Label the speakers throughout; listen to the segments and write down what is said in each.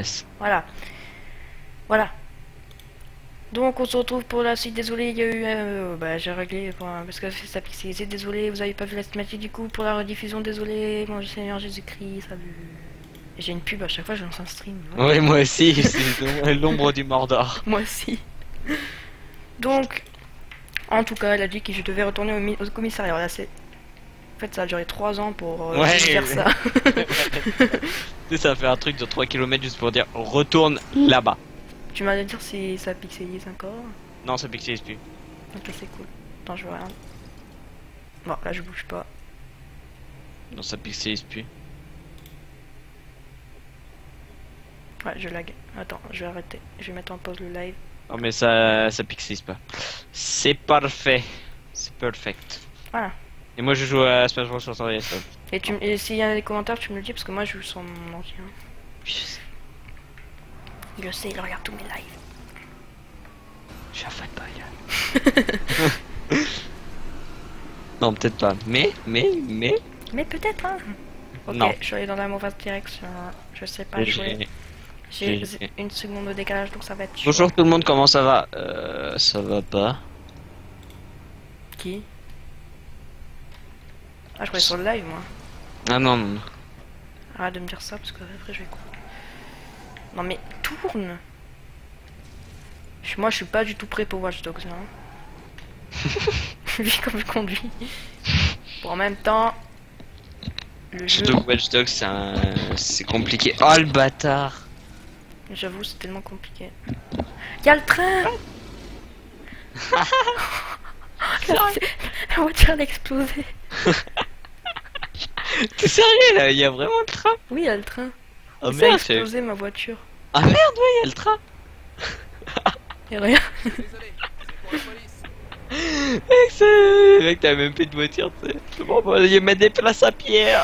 Speaker 1: Voilà. Voilà. Donc on se retrouve pour la suite. Désolé, il y a eu bah j'ai réglé parce que ça pixelisé. Désolé, vous avez pas vu la cinématique du coup pour la rediffusion. Désolé, mon Seigneur Jésus-Christ, salut. Et j'ai une pub à chaque fois que je lance un stream. Ouais.
Speaker 2: Ouais, moi aussi, c'est l'ombre du Mordor.
Speaker 1: Moi aussi. Donc, en tout cas, elle a dit que je devais retourner au commissariat. Là, c'est. En fait, ça a duré 3 ans pour
Speaker 2: Ouais,
Speaker 1: faire ça.
Speaker 2: Tu sais, ça fait un truc de 3 km juste pour dire retourne là-bas.
Speaker 1: Tu m'as dit si ça pixelise encore.
Speaker 2: Non, ça pixelise plus.
Speaker 1: Ok, c'est cool. Attends, je vois rien. Bon, là, je bouge pas.
Speaker 2: Non, ça pixelise plus.
Speaker 1: Ouais, je lag. Attends, je vais arrêter. Je vais mettre en pause le live.
Speaker 2: Non, mais ça pixelise pas. C'est parfait. C'est perfect.
Speaker 1: Voilà.
Speaker 2: Et moi, je joue à Smash Bros sur ton téléphone.
Speaker 1: Et s'il y a des commentaires, tu me le dis parce que moi, je joue sur mon ordi. Hein. Je sais, il regarde tous mes lives.
Speaker 2: Je suis un fanboy. Non, peut-être pas. Mais.
Speaker 1: Mais peut-être, hein. Ok,
Speaker 2: Non.
Speaker 1: je suis allé dans la mauvaise direction. Je sais pas jouer. J'ai une seconde de décalage, donc ça va être chaud.
Speaker 2: Bonjour tout le monde, comment ça va? Ça va pas.
Speaker 1: Qui? Ah, je croyais sur le live, moi.
Speaker 2: Ah non.
Speaker 1: Arrête de me dire ça, parce que après, je vais quoi. Non, mais tourne! Moi, je suis pas du tout prêt pour Watch Dogs, là. Vu comme je conduis. Bon, en même temps... Le jeu...
Speaker 2: Surtout Watch Dogs, c'est compliqué. Oh le bâtard!
Speaker 1: J'avoue, c'est tellement compliqué. Y'a le train! La voiture elle a explosé.
Speaker 2: T'es sérieux là? Y'a vraiment le train?
Speaker 1: Oui, y'a le train.
Speaker 2: Oh
Speaker 1: Ça a
Speaker 2: merde!
Speaker 1: explosé ma voiture.
Speaker 2: Ah merde, ouais, y'a le train!
Speaker 1: Et rien.
Speaker 2: Mec, t'as même plus de voiture, tu sais. Bon, bah, il met des places à pierre!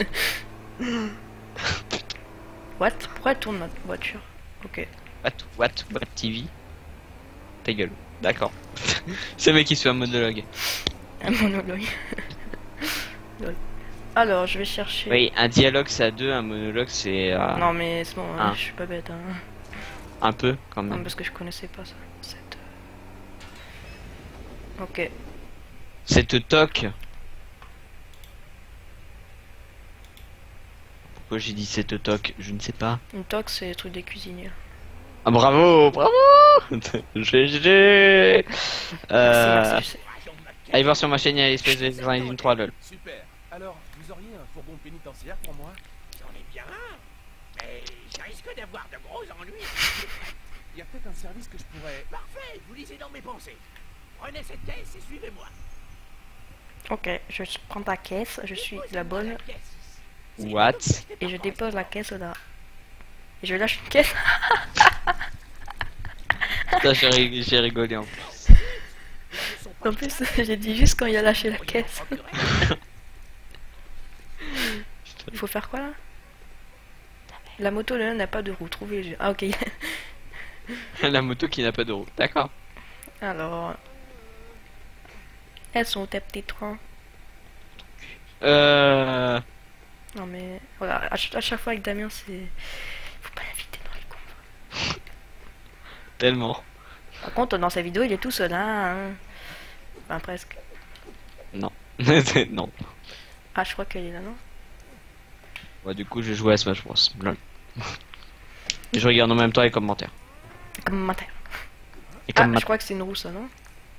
Speaker 1: What? Pourquoi elle tourne ma voiture? Ok.
Speaker 2: What TV? Ta gueule. D'accord. C'est le mec qui se fait un monologue.
Speaker 1: Un monologue. Alors, je vais chercher.
Speaker 2: Oui, un dialogue c'est à deux, un monologue c'est
Speaker 1: Non, mais c'est bon,
Speaker 2: un.
Speaker 1: je suis pas bête. Hein.
Speaker 2: Un peu quand
Speaker 1: Non,
Speaker 2: même.
Speaker 1: parce que je connaissais pas ça. Ok.
Speaker 2: Cette toque. Pourquoi j'ai dit cette toque? Je ne sais pas.
Speaker 1: Une toque, c'est le truc des cuisiniers.
Speaker 2: Ah bravo! GG!
Speaker 1: Merci, je sais.
Speaker 2: Allez voir sur ma chaîne, il y a l'espèce de Resident 3 lol.
Speaker 3: Super. Alors, vous auriez un fourgon pénitentiaire pour moi?
Speaker 4: J'en ai bien un, mais je risque d'avoir de gros ennuis.
Speaker 3: Il y a peut-être un service que je pourrais...
Speaker 4: Parfait, vous lisez dans mes pensées. Prenez cette caisse et suivez-moi.
Speaker 1: Ok, je prends ta caisse, je suis la bonne.
Speaker 2: What?
Speaker 1: Et je dépose la caisse là. Et je lâche une caisse.
Speaker 2: Ça, j'ai rigolé en plus.
Speaker 1: En plus, j'ai dit juste quand il a lâché la caisse. Il faut faire quoi là? La moto là n'a pas de roue, trouvez. Ah ok.
Speaker 2: La moto qui n'a pas de roue. D'accord.
Speaker 1: Alors... Elles sont tes petits trains. Non mais... Voilà, à chaque fois avec Damien c'est... Faut pas l'inviter dans les combats.
Speaker 2: Tellement.
Speaker 1: Par contre dans sa vidéo il est tout seul hein. Enfin presque.
Speaker 2: Non. Non.
Speaker 1: Ah je crois qu'il est là non?
Speaker 2: Ouais, du coup, je joue à Smash Bros. Lol. Et je regarde en même temps les commentaires.
Speaker 1: Commentaire.
Speaker 2: Et
Speaker 1: Ah
Speaker 2: comme
Speaker 1: je crois que c'est une roue ça non?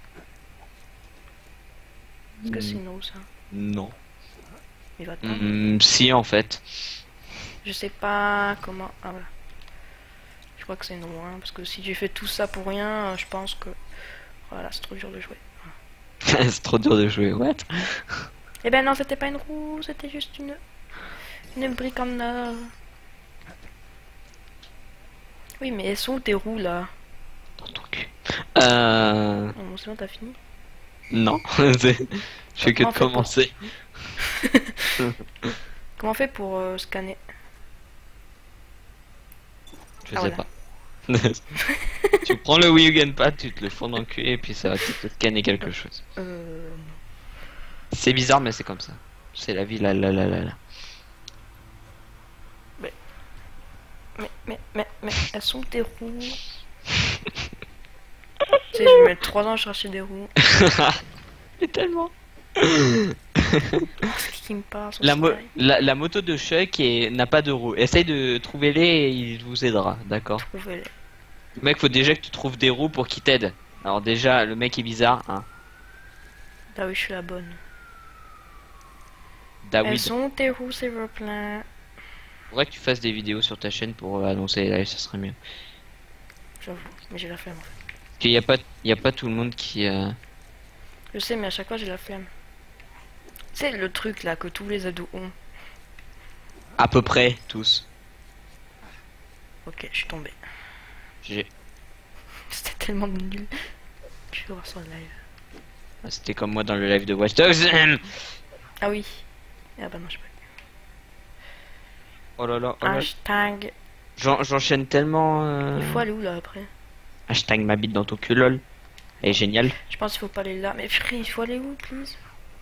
Speaker 1: Est-ce que c'est une roue ça?
Speaker 2: Non.
Speaker 1: Il va
Speaker 2: Si, en fait.
Speaker 1: Je sais pas comment... Ah voilà. Je crois que c'est une roue hein, parce que si j'ai fait tout ça pour rien, je pense que... Voilà, c'est trop dur de jouer.
Speaker 2: C'est trop dur de jouer, what?
Speaker 1: Eh ben non, c'était pas une roue, c'était juste une brique en or. Oui, mais elles sont où tes roues là?
Speaker 2: Dans ton cul.
Speaker 1: Oh, bon, c'est bon, t'as fini?
Speaker 2: Non. Je fais que de
Speaker 1: Comment on fait pour-
Speaker 2: commencer.
Speaker 1: Comment on fait pour scanner?
Speaker 2: Je
Speaker 1: Ah,
Speaker 2: sais
Speaker 1: voilà.
Speaker 2: pas. Tu prends le Wii U Gamepad, tu te le fonds dans le cul et puis ça va te scanner quelque chose. C'est bizarre mais c'est comme ça. C'est la vie là.
Speaker 1: Mais, elles sont des roues. Tu sais, je vais mettre 3 ans à chercher des roues.
Speaker 2: Mais tellement.
Speaker 1: C'est qui me parle sur
Speaker 2: La,
Speaker 1: Skype.
Speaker 2: la moto de Chuck n'a pas de roue. Essaye de trouver les et il vous aidera, d'accord?
Speaker 1: Trouvez-les.
Speaker 2: Mec, faut déjà que tu trouves des roues pour qu'il t'aide. Alors déjà, le mec est bizarre, hein.
Speaker 1: Ah oui, je suis la bonne.
Speaker 2: David,
Speaker 1: Elles sont tes roues, s'il vous plaît.
Speaker 2: faudrait que tu fasses des vidéos sur ta chaîne pour annoncer les lives, ça serait mieux.
Speaker 1: J'avoue, mais j'ai la flemme. En fait.
Speaker 2: Parce qu'il y a pas tout le monde qui...
Speaker 1: Je sais, mais à chaque fois j'ai la flemme. C'est le truc là que tous les ados ont.
Speaker 2: À peu près tous.
Speaker 1: Ok, je suis tombé.
Speaker 2: J'ai-
Speaker 1: C'était tellement nul. Je vais voir sur le live.
Speaker 2: C'était comme moi dans le live de Watch Dogs.
Speaker 1: Ah oui. Ah bah non, je peux.
Speaker 2: Oh là là, oh là là.
Speaker 1: Hashtag.
Speaker 2: J'enchaîne tellement...
Speaker 1: Il faut aller où là après?
Speaker 2: Hashtag ma bite dans ton cul, lol. Elle est géniale.
Speaker 1: Je pense qu'il faut pas aller là. Mais frère, il faut aller où, please?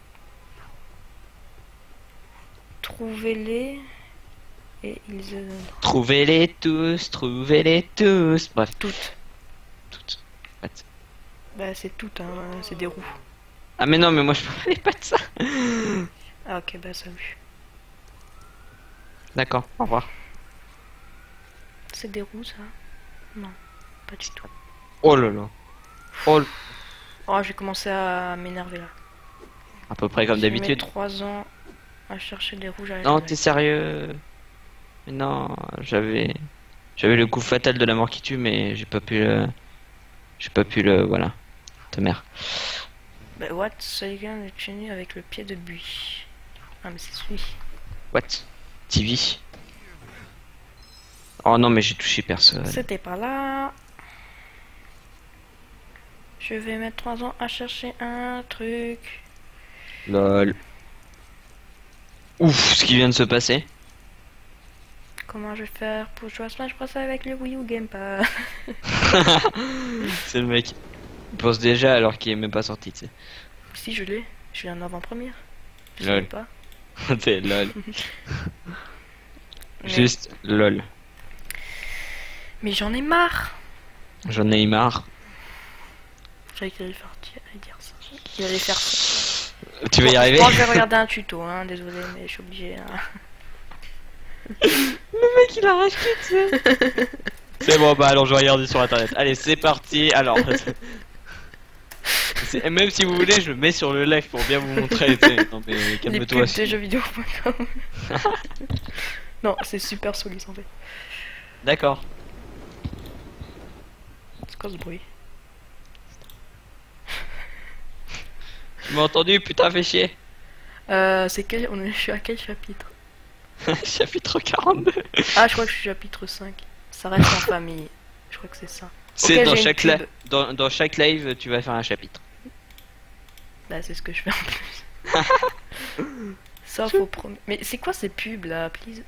Speaker 1: Trouvez-les. Et ils
Speaker 2: Trouvez-les tous. Bref,
Speaker 1: toutes.
Speaker 2: toutes. What?
Speaker 1: Bah c'est toutes, hein. C'est des roues.
Speaker 2: Ah mais non, mais moi je parlais pas de ça.
Speaker 1: Ah ok, bah ça vu.
Speaker 2: D'accord, au revoir.
Speaker 1: C'est des roues ça? Non, pas du tout.
Speaker 2: Oh là là. Oh,
Speaker 1: Oh, j'ai commencé à m'énerver là.
Speaker 2: à peu près comme
Speaker 1: J'ai mis
Speaker 2: d'habitude.
Speaker 1: 3 ans à chercher des roues. j'arrive
Speaker 2: Non,
Speaker 1: pas.
Speaker 2: t'es sérieux? Mais non, j'avais le coup fatal de la mort qui tue, mais j'ai pas pu le voilà. Ta mère.
Speaker 1: Bah what? Celui-là est tenu avec le pied de buis. Ah mais c'est celui.
Speaker 2: What? TV. Oh non, mais j'ai touché personne.
Speaker 1: C'était pas là. Je vais mettre 3 ans à chercher un truc.
Speaker 2: Lol. Ouf, ce qui vient de se passer.
Speaker 1: Comment je vais faire pour jouer à Smash Bros avec le Wii U Gamepad?
Speaker 2: C'est le mec. Il pense déjà alors qu'il est même pas sorti, tu sais.
Speaker 1: Si je l'ai, je suis en avant-première. Je
Speaker 2: Lol.
Speaker 1: sais pas.
Speaker 2: T'es lol.
Speaker 1: Mais-
Speaker 2: Juste lol.
Speaker 1: Mais j'en ai marre.
Speaker 2: J'en ai eu marre.
Speaker 1: J'allais dire ça. Il allait faire ça.
Speaker 2: Tu vas y arriver?
Speaker 1: Bon, je vais regarder un tuto, hein, désolé, mais je suis obligé. Hein.
Speaker 2: Le mec il a racheté, tu sais. C'est bon, bah alors je vais regarder sur internet. Allez, c'est parti. Alors, même si vous voulez, je le mets sur le live pour bien vous montrer. Tu sais. Non mais
Speaker 1: Les
Speaker 2: calme-toi.
Speaker 1: pubs de jeuxvideo.com. Non, c'est super solide en fait.
Speaker 2: D'accord.
Speaker 1: C'est quoi ce bruit?
Speaker 2: Tu m'as entendu? Putain, fais chier.
Speaker 1: C'est quel... Je suis à quel chapitre?
Speaker 2: Chapitre 42.
Speaker 1: Ah, je crois que je suis chapitre 5. Ça reste en famille. Je crois que c'est ça.
Speaker 2: C'est
Speaker 1: Ok,
Speaker 2: dans
Speaker 1: j'ai une
Speaker 2: chaque
Speaker 1: pub.
Speaker 2: dans chaque live, tu vas faire un chapitre.
Speaker 1: Bah, c'est ce que je fais en plus. Ça, faut promettre. Mais c'est quoi ces pubs là, please?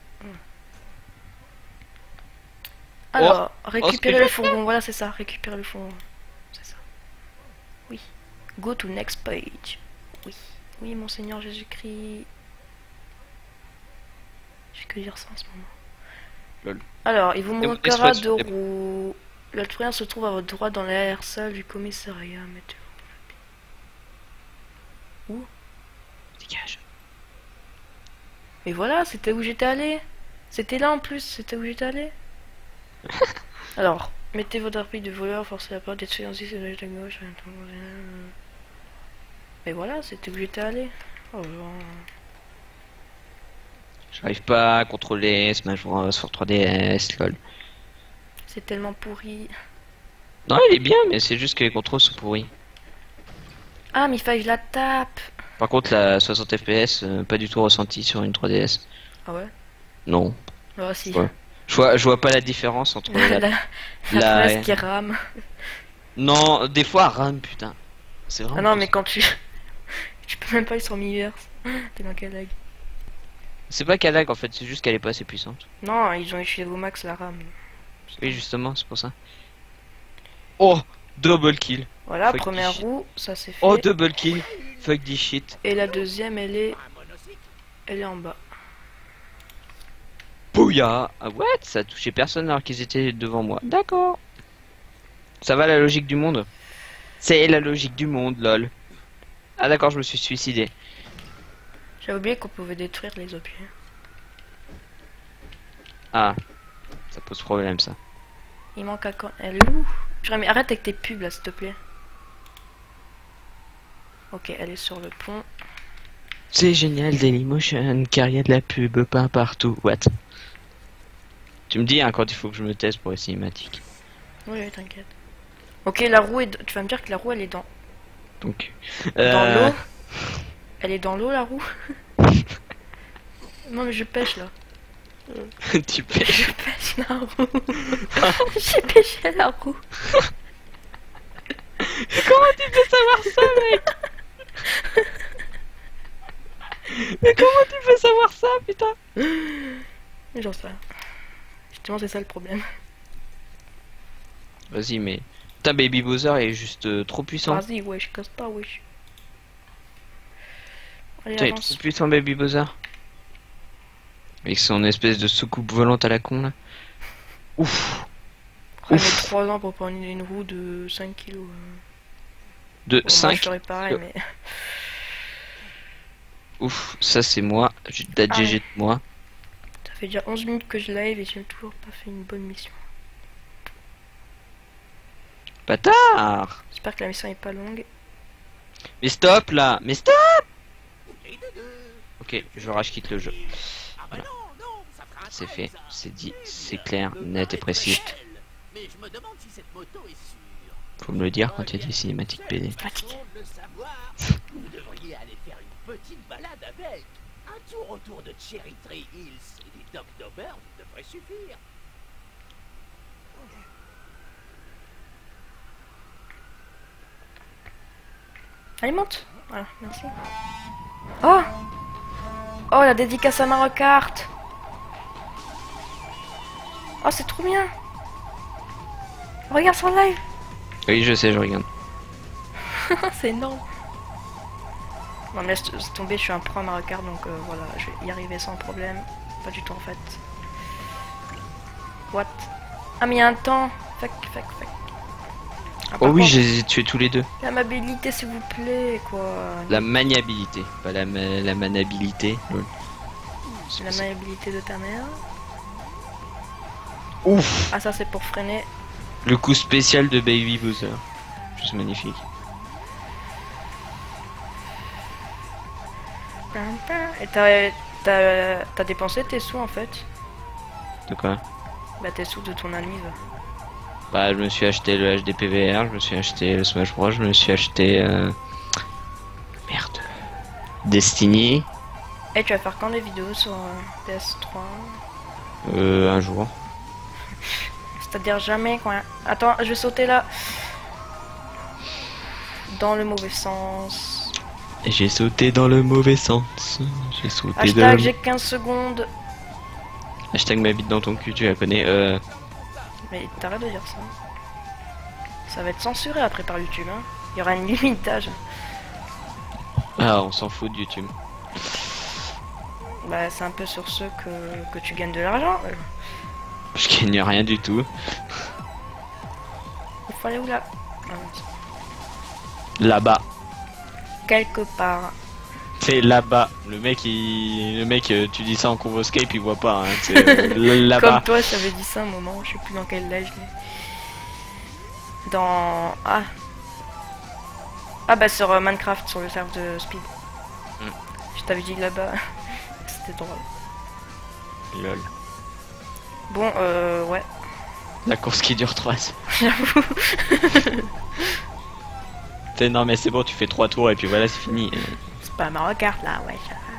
Speaker 1: Alors, récupérer le fourgon. Voilà, c'est ça. Récupérer le fourgon. C'est ça. Oui. Go to next page. Oui. Oui, mon Seigneur Jésus-Christ. J'ai que dire ça en ce moment.
Speaker 2: Lol.
Speaker 1: Alors, il vous
Speaker 2: Et-
Speaker 1: manquera
Speaker 2: et-
Speaker 1: 2 roues. Le train se trouve à votre droite dans l'air salle du commissariat. Mettez-vous. Où?
Speaker 2: Dégage.
Speaker 1: Mais voilà, c'était où j'étais allé. C'était là en plus, c'était où j'étais allé. Alors, mettez votre appui de voleur, forcez la porte, détruisez ainsi sur la gauche. Mais voilà, c'était où j'étais allé. Oh,
Speaker 2: J'arrive pas à contrôler Smash Bros sur 3DS, lol.
Speaker 1: c'est tellement pourri.
Speaker 2: Non, il est bien, mais c'est juste que les contrôles sont pourris.
Speaker 1: Ah, mais il fallait que je la tape.
Speaker 2: Par contre, la 60 FPS, pas du tout ressenti sur une 3DS.
Speaker 1: Ah ouais?
Speaker 2: Non.
Speaker 1: Ah si.
Speaker 2: Ouais. Je vois pas la différence entre
Speaker 1: La
Speaker 2: la-
Speaker 1: presse qui rame.
Speaker 2: Non, des fois, rame, putain. C'est vraiment.
Speaker 1: Ah non, mais quand tu... tu peux même pas aller sur Miiverse. T'es dans quel lag?
Speaker 2: C'est pas qu'elle lag en fait, c'est juste qu'elle est pas assez puissante.
Speaker 1: Non, ils ont utilisé au max la RAM.
Speaker 2: Oui, justement, c'est pour ça. Oh, double kill.
Speaker 1: Voilà,
Speaker 2: Fuck
Speaker 1: première
Speaker 2: this shit.
Speaker 1: roue, ça c'est fait.
Speaker 2: Oh, double kill. Fuck this shit.
Speaker 1: Et la deuxième, elle est
Speaker 4: Un monocycle?
Speaker 1: en bas.
Speaker 2: Bouya. Ah, what? Ça a touché personne alors qu'ils étaient devant moi. D'accord. Ça va la logique du monde? C'est la logique du monde, lol. Ah d'accord, je me suis suicidé.
Speaker 1: J'avais oublié qu'on pouvait détruire les objets.
Speaker 2: Ah, ça pose problème ça.
Speaker 1: Il manque un... Elle est où? Purée, mais arrête avec tes pubs là, s'il te plaît. Ok, elle est sur le pont.
Speaker 2: C'est génial Dailymotion, car il y a de la pub pas partout. What? Tu me dis hein, quand il faut que je me teste pour les cinématiques.
Speaker 1: Oui, oui, t'inquiète. Ok, la roue est... Tu vas me dire que la roue elle est dans...
Speaker 2: Donc...
Speaker 1: Dans l'eau? Elle est dans l'eau la roue? Non mais je pêche là.
Speaker 2: Tu pêches.
Speaker 1: Je pêche la roue. J'ai pêché la roue.
Speaker 2: Comment tu peux savoir ça, mec? Mais comment tu peux savoir ça, putain?
Speaker 1: J'en sais rien. Justement c'est ça le problème.
Speaker 2: Vas-y, mais... Putain, Baby Bowser est juste trop puissant.
Speaker 1: Vas-y, wesh, casse pas, wesh. Allez,
Speaker 2: Putain, il est
Speaker 1: avance.
Speaker 2: trop puissant, Baby Bowser. Avec son espèce de soucoupe volante à la con, là. Ouf.
Speaker 1: On met
Speaker 2: Ouf.
Speaker 1: 3 ans pour prendre une roue de 5 kilos.
Speaker 2: De
Speaker 1: Bon, moi,
Speaker 2: 5.
Speaker 1: je ferais pareil, mais...
Speaker 2: Ouf, ça c'est moi. J'ai de la
Speaker 1: Ah
Speaker 2: GG
Speaker 1: ouais.
Speaker 2: de moi.
Speaker 1: Ça fait déjà 11 minutes que je live et j'ai toujours pas fait une bonne mission.
Speaker 2: Bâtard.
Speaker 1: J'espère que la mission est pas longue.
Speaker 2: Mais stop, là. Mais stop.
Speaker 4: Et de deux.
Speaker 2: Ok, je rage quitte le jeu.
Speaker 4: Ah bah
Speaker 2: Voilà.
Speaker 4: non, ça fera un
Speaker 2: C'est
Speaker 4: temps,
Speaker 2: fait,
Speaker 4: ça.
Speaker 2: c'est dit,
Speaker 4: Et
Speaker 2: c'est
Speaker 4: là,
Speaker 2: clair,
Speaker 4: me
Speaker 2: net et
Speaker 4: paraît
Speaker 2: précis.
Speaker 4: très belle. Mais je me demande si cette moto est sûre.
Speaker 2: Faut me le dire quand il y a des cinématiques PD.
Speaker 1: Pratique.
Speaker 4: Bon de le savoir. Vous devriez aller faire une petite balade avec. Un tour autour de Cherry Tree Hills et des docks d'Auburn devrait suffire.
Speaker 1: Allez, monte. Voilà, merci. Oh. Oh, la dédicace à Mario Kart. Oh, c'est trop bien. Regarde son live.
Speaker 2: Oui, je sais, je regarde.
Speaker 1: C'est énorme. Non mais laisse tomber, je suis un pro à Mario Kart, donc voilà, je vais y arriver sans problème. Pas du tout en fait. What? Ah mais il y a un temps. Fuck. Ah,
Speaker 2: Oh
Speaker 1: par
Speaker 2: oui,
Speaker 1: contre,
Speaker 2: je les ai tués tous les deux.
Speaker 1: l'amabilité s'il vous plaît, quoi.
Speaker 2: La maniabilité, pas la manabilité. lol.
Speaker 1: La maniabilité de ta mère.
Speaker 2: Ouf.
Speaker 1: Ah ça c'est pour freiner.
Speaker 2: Le coup spécial de Baby Bowser. Juste magnifique.
Speaker 1: Et t'as dépensé tes sous en fait.
Speaker 2: De quoi?
Speaker 1: Bah tes sous de ton anniv.
Speaker 2: Bah, je me suis acheté le HDPVR, je me suis acheté le Smash Bros, je me suis acheté... Merde. Destiny.
Speaker 1: Et tu vas faire quand des vidéos sur PS3?
Speaker 2: Un jour.
Speaker 1: C'est-à-dire jamais quoi. Attends, je vais sauter là. Dans le mauvais sens.
Speaker 2: J'ai sauté dans le mauvais sens. J'ai sauté
Speaker 1: Hashtag
Speaker 2: de...
Speaker 1: j'ai 15 secondes.
Speaker 2: Hashtag ma bite dans ton cul, tu la connais.
Speaker 1: Mais t'arrêtes de dire ça. Ça va être censuré après par YouTube hein. Il y aura une limite d'âge.
Speaker 2: Ah, on s'en fout de YouTube.
Speaker 1: Bah c'est un peu sur ce que tu gagnes de l'argent.
Speaker 2: Je gagne rien du tout.
Speaker 1: Il faut aller où là? Ah,
Speaker 2: Là-bas.
Speaker 1: quelque part.
Speaker 2: C'est là-bas. Le mec, tu dis ça en convoscape, il voit pas. Hein. C'est là-bas.
Speaker 1: Comme toi j'avais dit ça un moment, je sais plus dans quel live. Dans... Ah bah sur Minecraft, sur le serveur de Speed.
Speaker 2: Hmm.
Speaker 1: Je t'avais dit là-bas. C'était drôle.
Speaker 2: Lol.
Speaker 1: Bon, ouais.
Speaker 2: La course qui dure 3 heures.
Speaker 1: J'avoue.
Speaker 2: Non mais c'est bon, tu fais 3 tours et puis voilà, c'est fini.
Speaker 1: C'est pas Mario Kart là, ouais.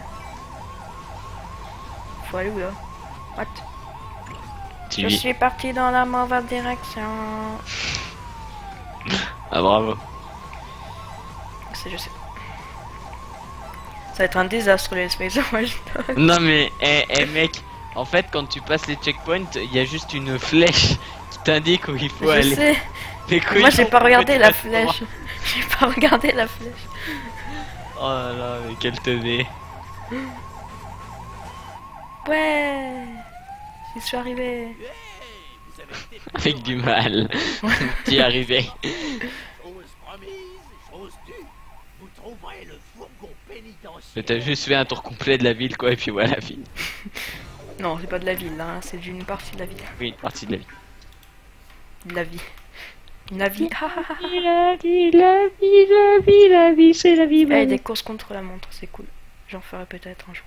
Speaker 1: Faut aller où là? What?
Speaker 2: Tu
Speaker 1: Je
Speaker 2: vis.
Speaker 1: suis parti dans la mauvaise direction.
Speaker 2: Ah bravo.
Speaker 1: Je sais. Ça va être un désastre les Space Watch Dogs.
Speaker 2: Non mais, mec, en fait quand tu passes les checkpoints, il y a juste une flèche qui t'indique où il faut
Speaker 1: Je
Speaker 2: aller.
Speaker 1: sais.
Speaker 2: Mais
Speaker 1: Moi j'ai pas regardé la
Speaker 2: flèche.
Speaker 1: flèche. J'ai pas regardé la flèche.
Speaker 2: Oh là là, mais quel teubé.
Speaker 1: Ouais. J'y suis arrivé.
Speaker 4: Hey, vous avez été
Speaker 2: Avec du mal. T'y es arrivé.
Speaker 4: chose promise, chose due. Vous trouverez le fourgon pénitentiaire.
Speaker 2: T'as juste fait un tour complet de la ville, quoi, et puis voilà, fini.
Speaker 1: Non, c'est pas de la ville, là, hein, c'est d'une partie de la ville.
Speaker 2: Oui, une partie de la ville.
Speaker 1: De la vie. La vie. Ah, ah, ah.
Speaker 2: La vie, la vie, la vie, la vie, c'est la vie.
Speaker 1: Eh, des courses contre la montre, c'est cool. J'en ferai peut-être un jour.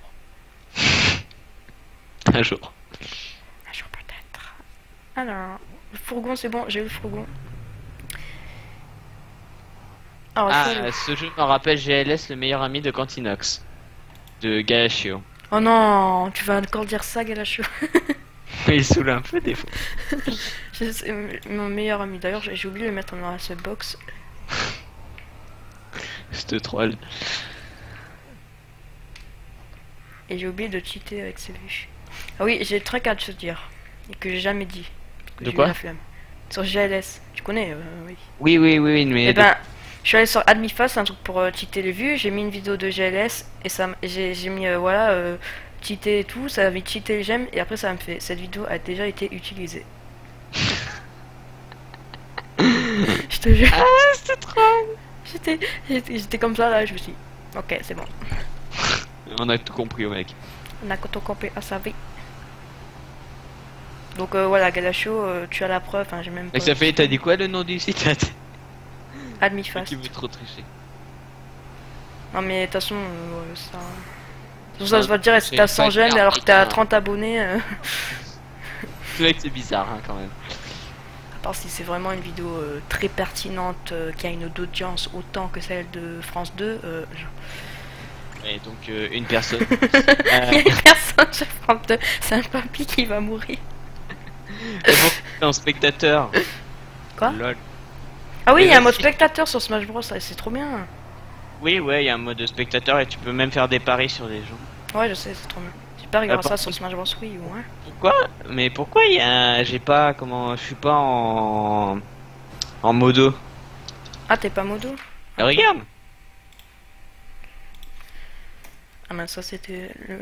Speaker 2: Un jour.
Speaker 1: Un jour peut-être. Alors, le fourgon, c'est bon, j'ai eu le fourgon. Alors,
Speaker 2: Ah,
Speaker 1: il faut le-
Speaker 2: ce jeu me rappelle GLS, le meilleur ami de Cantinox. De Galachio.
Speaker 1: Oh non, tu vas encore dire ça, Galacho.
Speaker 2: Il saoule un peu des fois.
Speaker 1: C'est mon meilleur ami. D'ailleurs, j'ai oublié de le mettre dans la box.
Speaker 2: Je te troll.
Speaker 1: Et j'ai oublié de cheater avec ses vues. Ah oui, j'ai le truc à te dire. Et que j'ai jamais dit. Parce que
Speaker 2: De
Speaker 1: j'ai eu
Speaker 2: quoi
Speaker 1: la flemme. Sur GLS. Tu connais, oui.
Speaker 2: Oui, oui, oui, mais...
Speaker 1: Eh ben, je suis allé sur AdmiFast, un truc pour cheater les vues. J'ai mis une vidéo de GLS. Et ça, j'ai mis, voilà, cheater et tout. Ça avait cheaté les j'aime. Et après, ça me fait. Cette vidéo a déjà été utilisée. Je te jure.
Speaker 2: Ah, c'était trop...
Speaker 1: J'étais comme ça là. Je me suis dit, ok, c'est bon.
Speaker 2: On a tout compris, au mec.
Speaker 1: On a tout compris à sa vie. Donc voilà, Galacho, tu as la preuve, hein, j'ai même pas...
Speaker 2: Et ça fait, t'as dit quoi le nom du site?
Speaker 1: AdmiFast.
Speaker 2: Qui veut trop tricher.
Speaker 1: Non mais de toute façon, ouais, ça... De toute façon, ça se va te dire, est-ce que t'as 100 j'aime alors que t'as 30 abonnés
Speaker 2: Ce mec, c'est bizarre, hein, quand même.
Speaker 1: À part si c'est vraiment une vidéo très pertinente, qui a une audience autant que celle de France 2,
Speaker 2: Et donc, une personne.
Speaker 1: il y a une personne sur France 2, c'est un papy qui va mourir.
Speaker 2: Et bon, un spectateur.
Speaker 1: Quoi?
Speaker 2: Lol.
Speaker 1: Ah oui, il y a un
Speaker 2: vas-y.
Speaker 1: mode spectateur sur Smash Bros, ça, c'est trop bien.
Speaker 2: Oui, ouais, il y a un mode spectateur et tu peux même faire des paris sur des gens.
Speaker 1: Ouais, je sais, c'est trop bien. J'espère qu'il y aura
Speaker 2: par
Speaker 1: ça sur Smash Bros, oui ou hein.
Speaker 2: Pourquoi? Mais pourquoi il y a... J'ai pas... Comment... Je suis pas en... En modo.
Speaker 1: Ah, t'es pas modo?
Speaker 2: Regarde.
Speaker 1: Ah mais ça c'était le...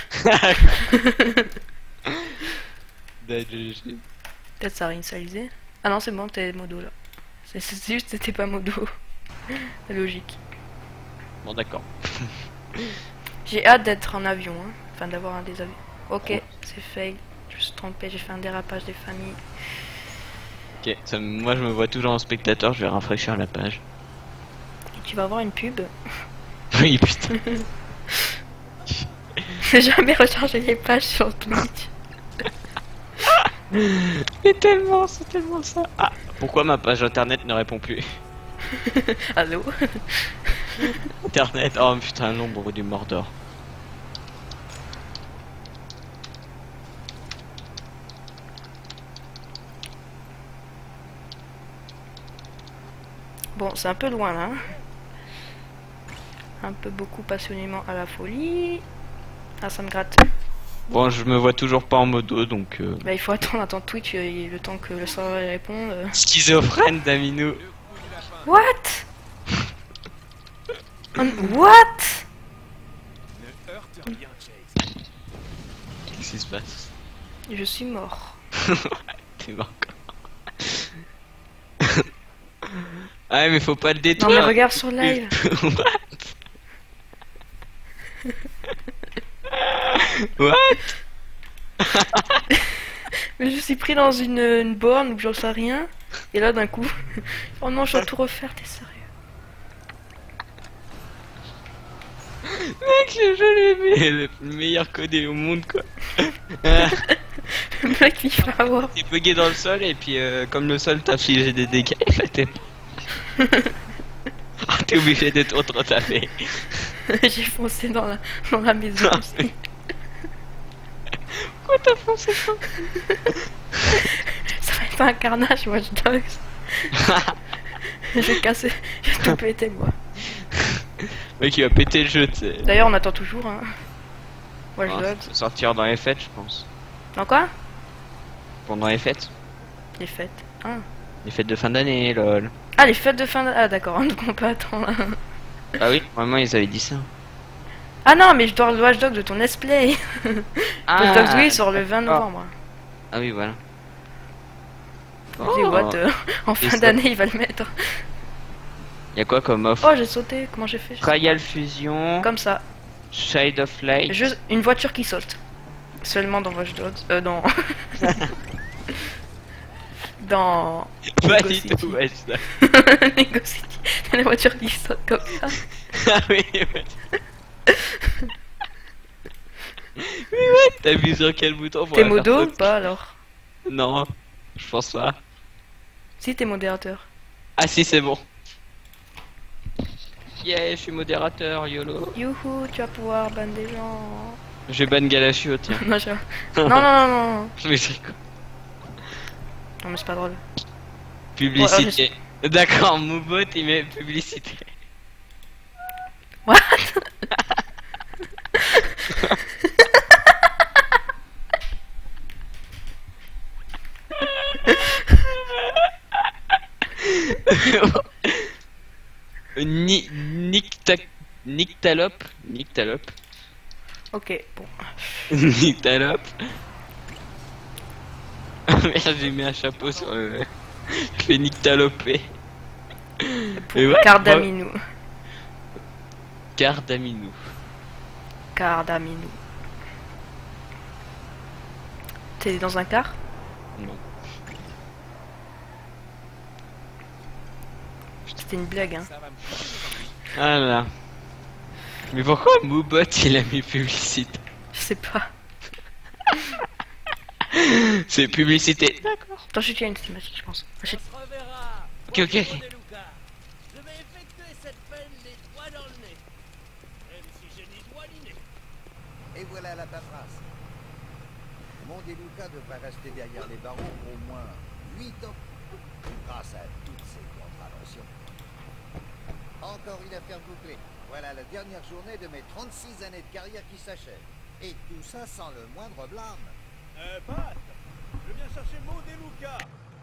Speaker 1: Peut-être ça a réinitialisé. Ah non, c'est bon, t'es modo là. C'est juste que t'es pas modo. C'est logique.
Speaker 2: Bon, d'accord.
Speaker 1: J'ai hâte d'être en avion, hein. Enfin d'avoir un des avions. Ok, c'est fail. Je me suis trompé, j'ai fait un dérapage des familles.
Speaker 2: Ok, ça, moi je me vois toujours en spectateur, je vais rafraîchir la page.
Speaker 1: Et tu vas avoir une pub.
Speaker 2: Oui, putain.
Speaker 1: J'ai jamais rechargé les pages sur Twitch.
Speaker 2: C'est tellement ça. Ah, pourquoi ma page internet ne répond plus?
Speaker 1: Allô?
Speaker 2: Internet, oh putain, l'ombre du Mordor.
Speaker 1: Bon, c'est un peu loin là. Un peu beaucoup passionnément à la folie. Ah, ça me gratte.
Speaker 2: Bon, je me vois toujours pas en modo, donc...
Speaker 1: Bah, il faut attendre Twitch le temps que le serveur réponde.
Speaker 2: Schizophrène d'Aminou.
Speaker 1: What? What?
Speaker 3: Ne heurte rien, Chase.
Speaker 2: Qu'est-ce qui se passe?
Speaker 1: Je suis mort.
Speaker 2: T'es mort encore. Ah mais faut pas le
Speaker 1: Non
Speaker 2: détruire.
Speaker 1: mais regarde sur live.
Speaker 2: What?
Speaker 1: Mais je suis pris dans une borne où j'en sais rien. Et là d'un coup. Oh non, je dois tout refaire, t'es sérieux?
Speaker 2: Mec, le jeu le meilleur codé au monde quoi.
Speaker 1: Le mec il va avoir.
Speaker 2: T'es bugué dans le sol et puis comme le sol t'a infligé des dégâts, bah, t'es... Ah, t'es obligé de te retaper.
Speaker 1: J'ai foncé dans la maison
Speaker 2: Ah,
Speaker 1: aussi.
Speaker 2: Pourquoi t'as foncé ça?
Speaker 1: Ça va être un carnage, Watch Dogs. J'ai cassé, j'ai tout pété moi.
Speaker 2: Mec, il va péter le jeu, tu sais.
Speaker 1: D'ailleurs, on attend toujours, hein. Watch
Speaker 2: Ah,
Speaker 1: Dogs.
Speaker 2: ça va sortir dans les fêtes, je pense.
Speaker 1: Dans quoi?
Speaker 2: Pendant les fêtes.
Speaker 1: Les fêtes. Ah.
Speaker 2: Les fêtes de fin d'année, lol.
Speaker 1: Ah, les fêtes de fin d'année. Ah, d'accord, donc on peut attendre.
Speaker 2: Ah oui, vraiment, ils avaient dit ça.
Speaker 1: Ah non, mais je dois le Watch Dogs de ton let's play.
Speaker 2: Ah,
Speaker 1: Watch Dogs, oui, sort le 20
Speaker 2: d'accord.
Speaker 1: novembre.
Speaker 2: Ah oui, voilà.
Speaker 1: Les watts, en
Speaker 2: Et
Speaker 1: fin
Speaker 2: ça.
Speaker 1: d'année, il va le mettre.
Speaker 2: Y'a quoi comme offre?
Speaker 1: Oh, j'ai sauté. Comment j'ai fait?
Speaker 2: Trial Fusion,
Speaker 1: Comme ça.
Speaker 2: Shade of Light.
Speaker 1: Juste une voiture qui saute. Seulement dans Watch Dogs. Dans. dans.
Speaker 2: Pas
Speaker 1: Lego
Speaker 2: du
Speaker 1: City.
Speaker 2: tout, ouais, ça.
Speaker 1: Lego City. La voiture qui saute comme ça.
Speaker 2: Ah oui, ouais. Oui, ouais, t'as vu sur quel bouton pour
Speaker 1: T'es
Speaker 2: la faire
Speaker 1: modo ou
Speaker 2: sauter?
Speaker 1: pas alors?
Speaker 2: Non, je pense pas.
Speaker 1: Si, t'es modérateur.
Speaker 2: Ah si, c'est bon. Yeah, je suis modérateur, YOLO.
Speaker 1: Youhou, tu vas pouvoir ban des gens.
Speaker 2: Je vais ban Galachio, tiens.
Speaker 1: Non, non, non, non, non.
Speaker 2: Mais je rigole.
Speaker 1: Non, mais c'est pas drôle.
Speaker 2: Publicité. D'accord, Moobot il met publicité.
Speaker 1: What?
Speaker 2: Nyctalope. Nyctalope.
Speaker 1: Ok, bon.
Speaker 2: Nyctalope. Merde, j'ai mis un chapeau sur le. Je fais Nyctalopé.
Speaker 1: Pour
Speaker 2: Et ouais,
Speaker 1: Cardaminou.
Speaker 2: Cardaminou.
Speaker 1: Cardaminou. T'es dans un car?
Speaker 2: Non.
Speaker 1: C'était une blague, hein.
Speaker 3: Ça va me changer aujourd'hui.
Speaker 2: Ah là. Mais pourquoi Moobot il a mis publicité?
Speaker 1: Je sais pas.
Speaker 2: C'est publicité. D'accord.
Speaker 1: Attends, je tiens une cinématique, je pense.
Speaker 4: On se reverra.
Speaker 2: Ok, ok.
Speaker 4: Moi, c'est Deluca. Je vais effectuer cette peine les doigts dans le nez. Même si j'ai ni doigts ni nez.
Speaker 5: Et voilà la paperasse. Mon Deluca devrait rester derrière les barreaux pour au moins 8 ans, grâce à toutes ces contraventions. Encore une affaire bouclée. Voilà la dernière journée de mes 36 années de carrière qui s'achève. Et tout ça sans le moindre blâme.
Speaker 3: Pat, je viens chercher Mo Deluca.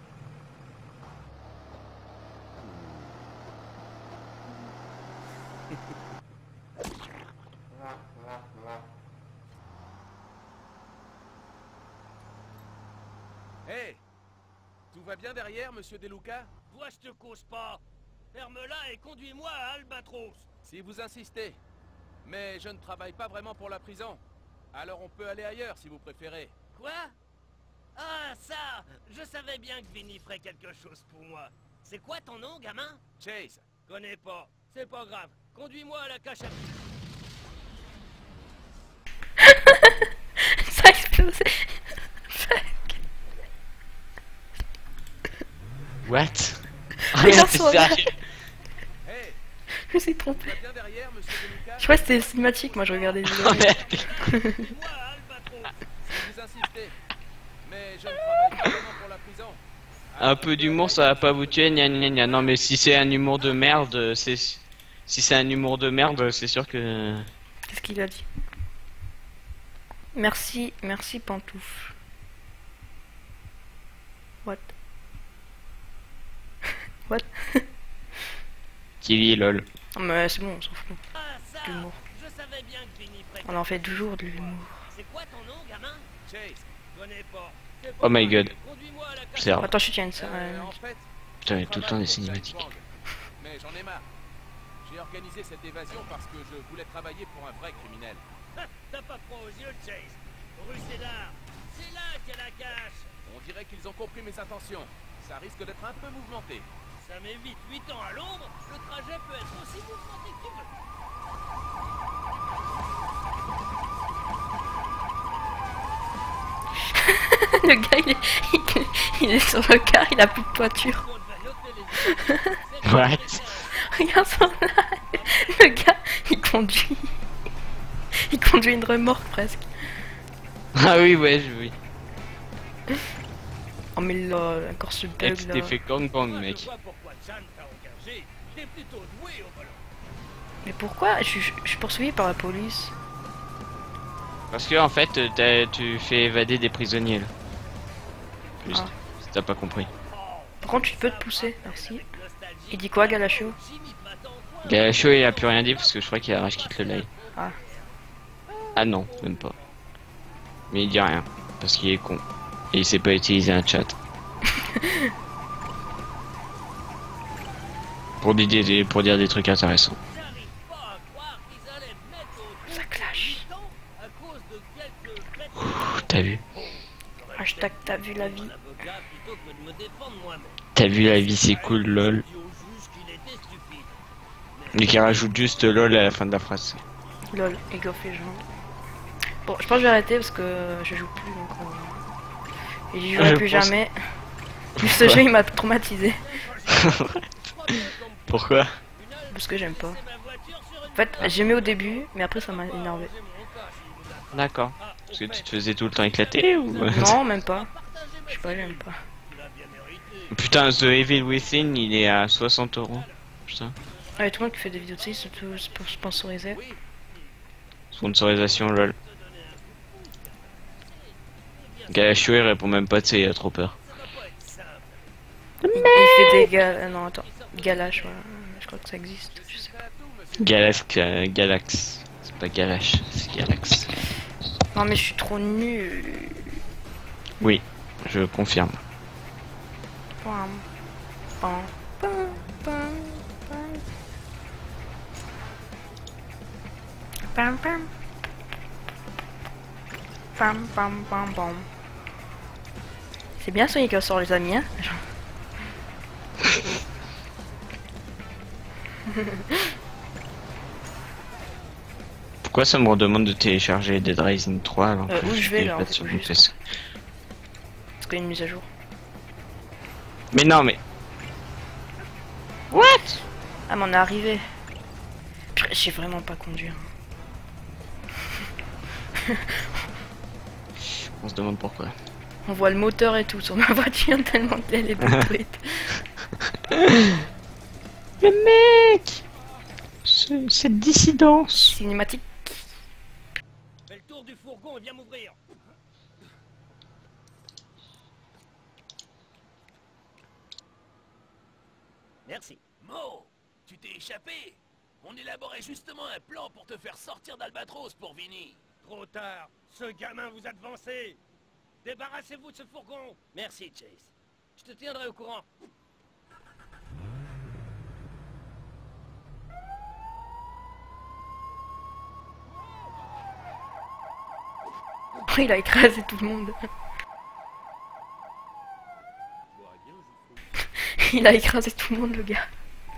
Speaker 3: Hé, tout va bien derrière, monsieur Deluca?
Speaker 4: Toi, je te cause pas. Ferme-la et conduis-moi à Albatros.
Speaker 3: Si vous insistez. Mais je ne travaille pas vraiment pour la prison. Alors on peut aller ailleurs si vous préférez.
Speaker 4: Quoi? Ah, ça! Je savais bien que Vinny ferait quelque chose pour moi. C'est quoi ton nom, gamin?
Speaker 3: Chase,
Speaker 4: Connais pas. C'est pas grave. Conduis-moi à la cache à...
Speaker 1: Ça a explosé.
Speaker 2: What?
Speaker 1: Regarde
Speaker 2: C'est
Speaker 1: son regard.
Speaker 2: sérieux?
Speaker 3: hé,
Speaker 1: Je me suis
Speaker 3: tout
Speaker 1: trompé.
Speaker 3: va bien derrière, monsieur Deluca?
Speaker 1: Je crois que c'était cinématique, moi je regardais les
Speaker 2: Oh
Speaker 1: vidéos.
Speaker 2: merde.
Speaker 4: Conduis-moi à Albatros.
Speaker 3: Si vous insistez. Mais je ne travaille pas vraiment pour la prison.
Speaker 2: Un peu d'humour ça va pas vous tuer, gna gna gna. Non mais si c'est un humour de merde, c'est... Si c'est un humour de merde, c'est sûr que...
Speaker 1: Qu'est-ce qu'il a dit? Merci, merci Pantoufle. What? What?
Speaker 2: Kiwi lol.
Speaker 1: Non, mais c'est bon, on s'en fout.
Speaker 4: Ah, ça!
Speaker 1: L'humour.
Speaker 4: Je savais bien que Vinny ferait...
Speaker 1: On en fait toujours de l'humour.
Speaker 4: C'est quoi ton nom, gamin?
Speaker 3: Chase,
Speaker 4: Connais pas. C'est
Speaker 2: Oh
Speaker 4: pas
Speaker 2: my
Speaker 4: grave.
Speaker 2: god.
Speaker 4: Conduis-moi à la cache
Speaker 2: C'est rare.
Speaker 1: Attends, je tiens ça.
Speaker 3: en fait,
Speaker 2: Putain, il y a
Speaker 3: je
Speaker 2: tout le temps
Speaker 3: travaille
Speaker 2: des
Speaker 3: pour Jack
Speaker 2: cinématiques.
Speaker 3: Wang. Mais j'en ai marre. J'ai organisé cette évasion parce que je voulais travailler pour un vrai criminel.
Speaker 4: Ha, t'as pas froid aux yeux, Chase. Rue Cédar. C'est là qu'il y a la cache.
Speaker 3: On dirait qu'ils ont compris mes intentions. Ça risque d'être un peu mouvementé.
Speaker 4: Ça m'évite 8 ans à l'ombre. Le trajet peut être aussi mouvementé que tu veux.
Speaker 1: Le gars, il est sur le car, il a plus de toiture.
Speaker 4: On devait noter les images. C'est
Speaker 2: What?
Speaker 1: Regarde son live. Le gars, il conduit. Il conduit une remorque presque.
Speaker 2: Ah oui, ouais, oui.
Speaker 1: Oh mais là, encore ce
Speaker 2: Et
Speaker 1: bug
Speaker 2: tu
Speaker 1: là.
Speaker 2: t'es fait gangbang,
Speaker 4: Moi,
Speaker 2: mec.
Speaker 4: je vois pourquoi Chan t'a engagé. T'es plutôt doué au volant.
Speaker 1: Mais pourquoi je suis poursuivi par la police?
Speaker 2: Parce que en fait, tu fais évader des prisonniers là. Juste,
Speaker 1: Ah.
Speaker 2: si t'as pas compris.
Speaker 1: Par contre, tu peux te pousser, merci. Il dit quoi, Galacho?
Speaker 2: Galacho il a plus rien dit parce que je crois qu'il a rage quitte le live.
Speaker 1: Ah.
Speaker 2: Ah non, même pas. Mais il dit rien, parce qu'il est con. Et il sait pas utiliser un chat. pour dire des trucs intéressants.
Speaker 4: J'arrive pas à croire qu'ils allaient me mettre au
Speaker 1: Ça clash.
Speaker 4: à cause de quelques bêtes.
Speaker 2: Pff, t'as vu?
Speaker 1: Hashtag t'as vu la vie.
Speaker 4: Mon avocat plutôt que de me défendre moi-même.
Speaker 2: T'as vu la vie c'est cool lol.
Speaker 4: Dis au juge qu'il était stupide.
Speaker 2: Mais qui rajoute juste lol à la fin de la phrase.
Speaker 1: Lol, League of Legends. Bon, je pense que je vais arrêter parce que je joue plus donc. Et j'y jouerai
Speaker 2: Je
Speaker 1: plus
Speaker 2: pense-
Speaker 1: jamais. Ce jeu il m'a traumatisé.
Speaker 2: Pourquoi?
Speaker 1: Parce que j'aime pas. En fait, j'aimais au début, mais après ça m'a énervé.
Speaker 2: D'accord. Parce que tu te faisais tout le temps éclater ou...
Speaker 1: Non, même pas. Je sais pas, j'aime pas.
Speaker 2: Putain, The Evil Within il est à 60 €. Putain.
Speaker 1: Ouais, tout le monde qui fait des vidéos de ça, c'est tout sponsorisé.
Speaker 2: Sponsorisation lol. Galachio il répond même pas, tu sais, il a trop peur.
Speaker 1: Il fait des non, attends. Galache, voilà. Je crois que ça existe. Je sais pas.
Speaker 2: Galax. C'est pas Galache, c'est Galax.
Speaker 1: Non, mais je suis trop nul.
Speaker 2: Oui, je confirme.
Speaker 1: Pam, pam, pam, pam, pam. Pam, pam. Pam, pam, pam, pam. C'est bien Sonic sort les amis, hein.
Speaker 2: Pourquoi ça me redemande de télécharger Dead Rising 3 alors que
Speaker 1: où je vais, là, en
Speaker 2: pas
Speaker 1: fait,
Speaker 2: sur
Speaker 1: où
Speaker 2: mon
Speaker 1: juste.
Speaker 2: PC.
Speaker 1: Parce qu'il y a une mise à jour.
Speaker 2: Mais non mais... What?
Speaker 1: Ah, mais on est arrivé. Purée, je sais vraiment pas conduire.
Speaker 2: On se demande pourquoi.
Speaker 1: On voit le moteur et tout sur ma voiture tellement qu'elle est détruite.
Speaker 2: Le mec, cette dissidence.
Speaker 1: Cinématique.
Speaker 4: Fais le tour du fourgon et viens m'ouvrir. Merci.
Speaker 3: Mo, tu t'es échappé. On élaborait justement un plan pour te faire sortir d'Albatros pour Vinny.
Speaker 4: Trop tard. Ce gamin vous a devancé. Débarrassez-vous de ce fourgon. Merci, Chase. Je te tiendrai au courant.
Speaker 1: Il a écrasé tout le monde. Il a écrasé tout le monde, le gars.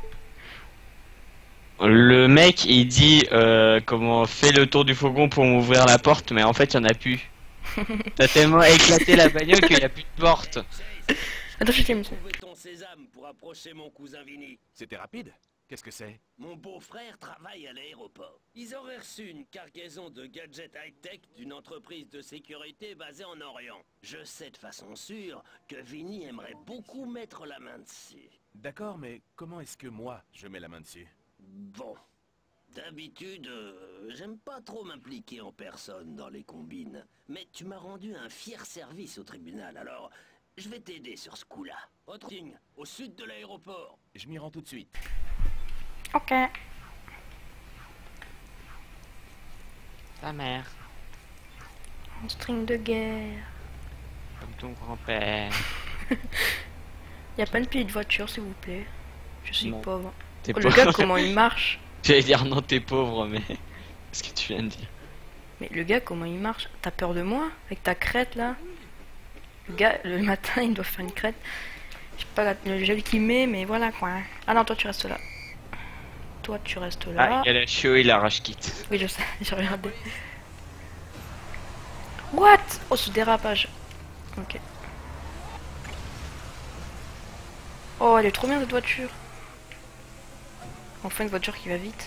Speaker 2: Le mec il dit comment fais le tour du fourgon pour m'ouvrir la porte mais en fait il y en a plus. T'as tellement éclaté la bagnole qu'il y a plus de porte.
Speaker 1: Attends, je t'aime.
Speaker 4: Trouver ton sésame pour approcher mon cousin Vinny.
Speaker 3: C'était rapide. Qu'est-ce que c'est?
Speaker 4: Mon beau-frère travaille à l'aéroport. Ils auraient reçu une cargaison de gadgets high-tech d'une entreprise de sécurité basée en Orient. Je sais de façon sûre que Vinny aimerait beaucoup mettre la main dessus.
Speaker 3: D'accord, mais comment est-ce que moi, je mets la main dessus?
Speaker 4: Bon. D'habitude, j'aime pas trop m'impliquer en personne dans les combines. Mais tu m'as rendu un fier service au tribunal, alors je vais t'aider sur ce coup-là. Autre ligne, au sud de l'aéroport.
Speaker 3: Je m'y rends tout de suite.
Speaker 1: Ok.
Speaker 2: Ta mère,
Speaker 1: Un string de guerre.
Speaker 2: comme ton grand-père.
Speaker 1: Y a pas une petite voiture, s'il vous plaît. Je suis
Speaker 2: Non.
Speaker 1: pauvre.
Speaker 2: T'es
Speaker 1: Oh, le gars, comment il marche?
Speaker 2: J'allais dire non t'es pauvre mais... Qu'est-ce que tu viens de dire?
Speaker 1: Mais le gars, comment il marche? T'as peur de moi? Avec ta crête, là? Le gars, le matin, il doit faire une crête. Je sais pas le gel qu'il met, mais voilà, quoi. Ah non, toi, tu restes là. Toi, tu restes là.
Speaker 2: Ah, Galachio il arrache quitte.
Speaker 1: Oui, je sais, j'ai regardé. What? Oh, ce dérapage. Ok. Oh, elle est trop bien, cette voiture. Enfin, une voiture qui va vite.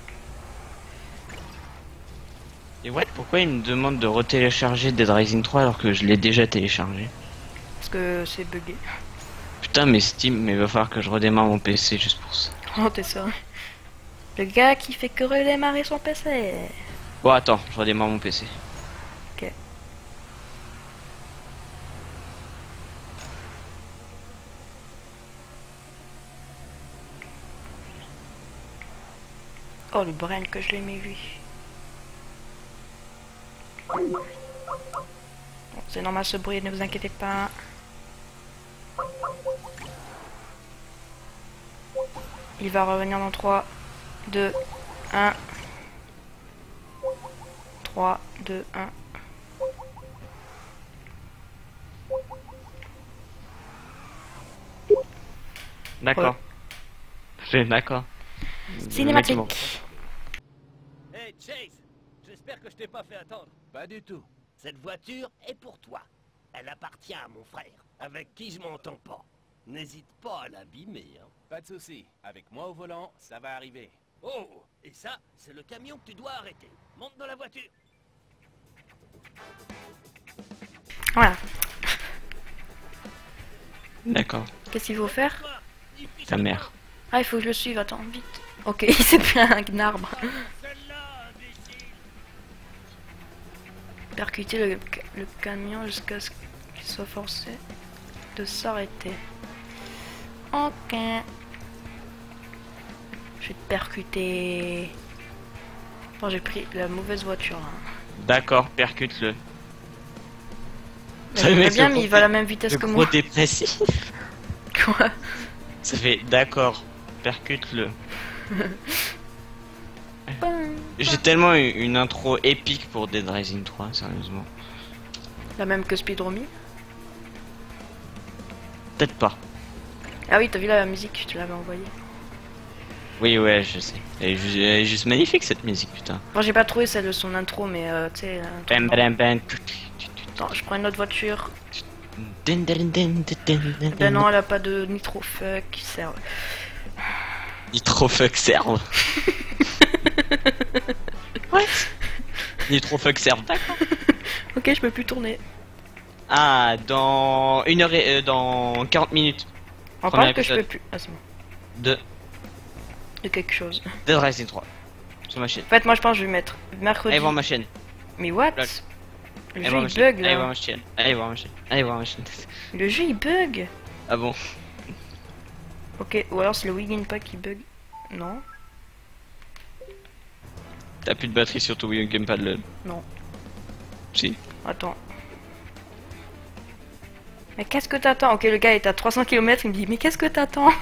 Speaker 2: Et what, pourquoi il me demande de retélécharger Dead Rising 3 alors que je l'ai déjà téléchargé?
Speaker 1: Parce que c'est bugué.
Speaker 2: Putain mais Steam, mais il va falloir que je redémarre mon PC juste pour ça.
Speaker 1: Oh, t'es sérieux? Le gars qui fait que redémarrer son PC.
Speaker 2: Bon attends, je redémarre mon PC.
Speaker 1: Ok. Oh, le brain que je l'aimais, lui. Bon, C'est normal ce bruit, ne vous inquiétez pas. Il va revenir dans 3, 2, 1. 3, 2, 1.
Speaker 2: D'accord. C'est d'accord.
Speaker 1: Cinématique.
Speaker 4: Hey Chase, j'espère que je t'ai pas fait attendre.
Speaker 3: Pas du tout.
Speaker 4: Cette voiture est pour toi. Elle appartient à mon frère, avec qui je m'entends pas. N'hésite pas à l'abîmer, hein.
Speaker 3: Pas de souci. Avec moi au volant, ça va arriver.
Speaker 4: Oh, et ça, c'est le camion que tu dois arrêter. Monte dans la voiture.
Speaker 1: Voilà.
Speaker 2: D'accord.
Speaker 1: Qu'est-ce qu'il faut faire?
Speaker 2: Ta mère.
Speaker 1: Ah, il faut que je le suive, attends, vite. Ok, il s'est pris un arbre. Percuter le camion jusqu'à ce qu'il soit forcé de s'arrêter. Ok. Je vais te percuter. Bon, j'ai pris la mauvaise voiture là.
Speaker 2: D'accord, percute-le.
Speaker 1: Mais j'aimerais bien, mais il va à la même vitesse
Speaker 2: Le
Speaker 1: que
Speaker 2: gros
Speaker 1: moi.
Speaker 2: dépressif.
Speaker 1: Quoi?
Speaker 2: Ça fait d'accord, percute-le. J'ai tellement eu une intro épique pour Dead Rising 3, sérieusement.
Speaker 1: La même que Speed Romy.
Speaker 2: Peut-être pas.
Speaker 1: Ah oui, t'as vu la musique, je te l'avais envoyée.
Speaker 2: Oui, ouais, je sais. Elle est juste magnifique cette musique, putain.
Speaker 1: Bon, j'ai pas trouvé celle de son intro, mais tu sais.
Speaker 2: Bam, bam, bam.
Speaker 1: Attends, je prends une autre voiture.
Speaker 2: Ben
Speaker 1: Ben non, elle a pas de nitro fuck qui sert.
Speaker 2: Nitro fuck serve. What? Nitro fuck serve, d'accord.
Speaker 1: Ok, je peux plus tourner.
Speaker 2: Ah, dans une heure et dans 40 minutes.
Speaker 1: On
Speaker 2: Premier
Speaker 1: parle que je peux
Speaker 2: épisode.
Speaker 1: plus. Ah, c'est bon.
Speaker 2: De
Speaker 1: De quelque chose.
Speaker 2: Dead Rising 3. Sur ma chaîne.
Speaker 1: En fait, moi je pense que je vais mettre mercredi.
Speaker 2: Allez voir ma chaîne.
Speaker 1: Mais what?
Speaker 2: Lol.
Speaker 1: Le
Speaker 2: Allez
Speaker 1: jeu
Speaker 2: voir ma
Speaker 1: il
Speaker 2: chaîne.
Speaker 1: bug
Speaker 2: Allez voir
Speaker 1: là.
Speaker 2: ma chaîne. Allez voir ma chaîne. Allez voir ma chaîne.
Speaker 1: Le jeu il bug.
Speaker 2: Ah bon?
Speaker 1: Ok, ou alors c'est le Wii Gamepad qui bug. Non.
Speaker 2: T'as plus de batterie sur ton Wii Gamepad LOL.
Speaker 1: Non.
Speaker 2: Si.
Speaker 1: Attends. Mais qu'est-ce que t'attends? Ok, le gars est à 300 km, il me dit mais qu'est-ce que t'attends?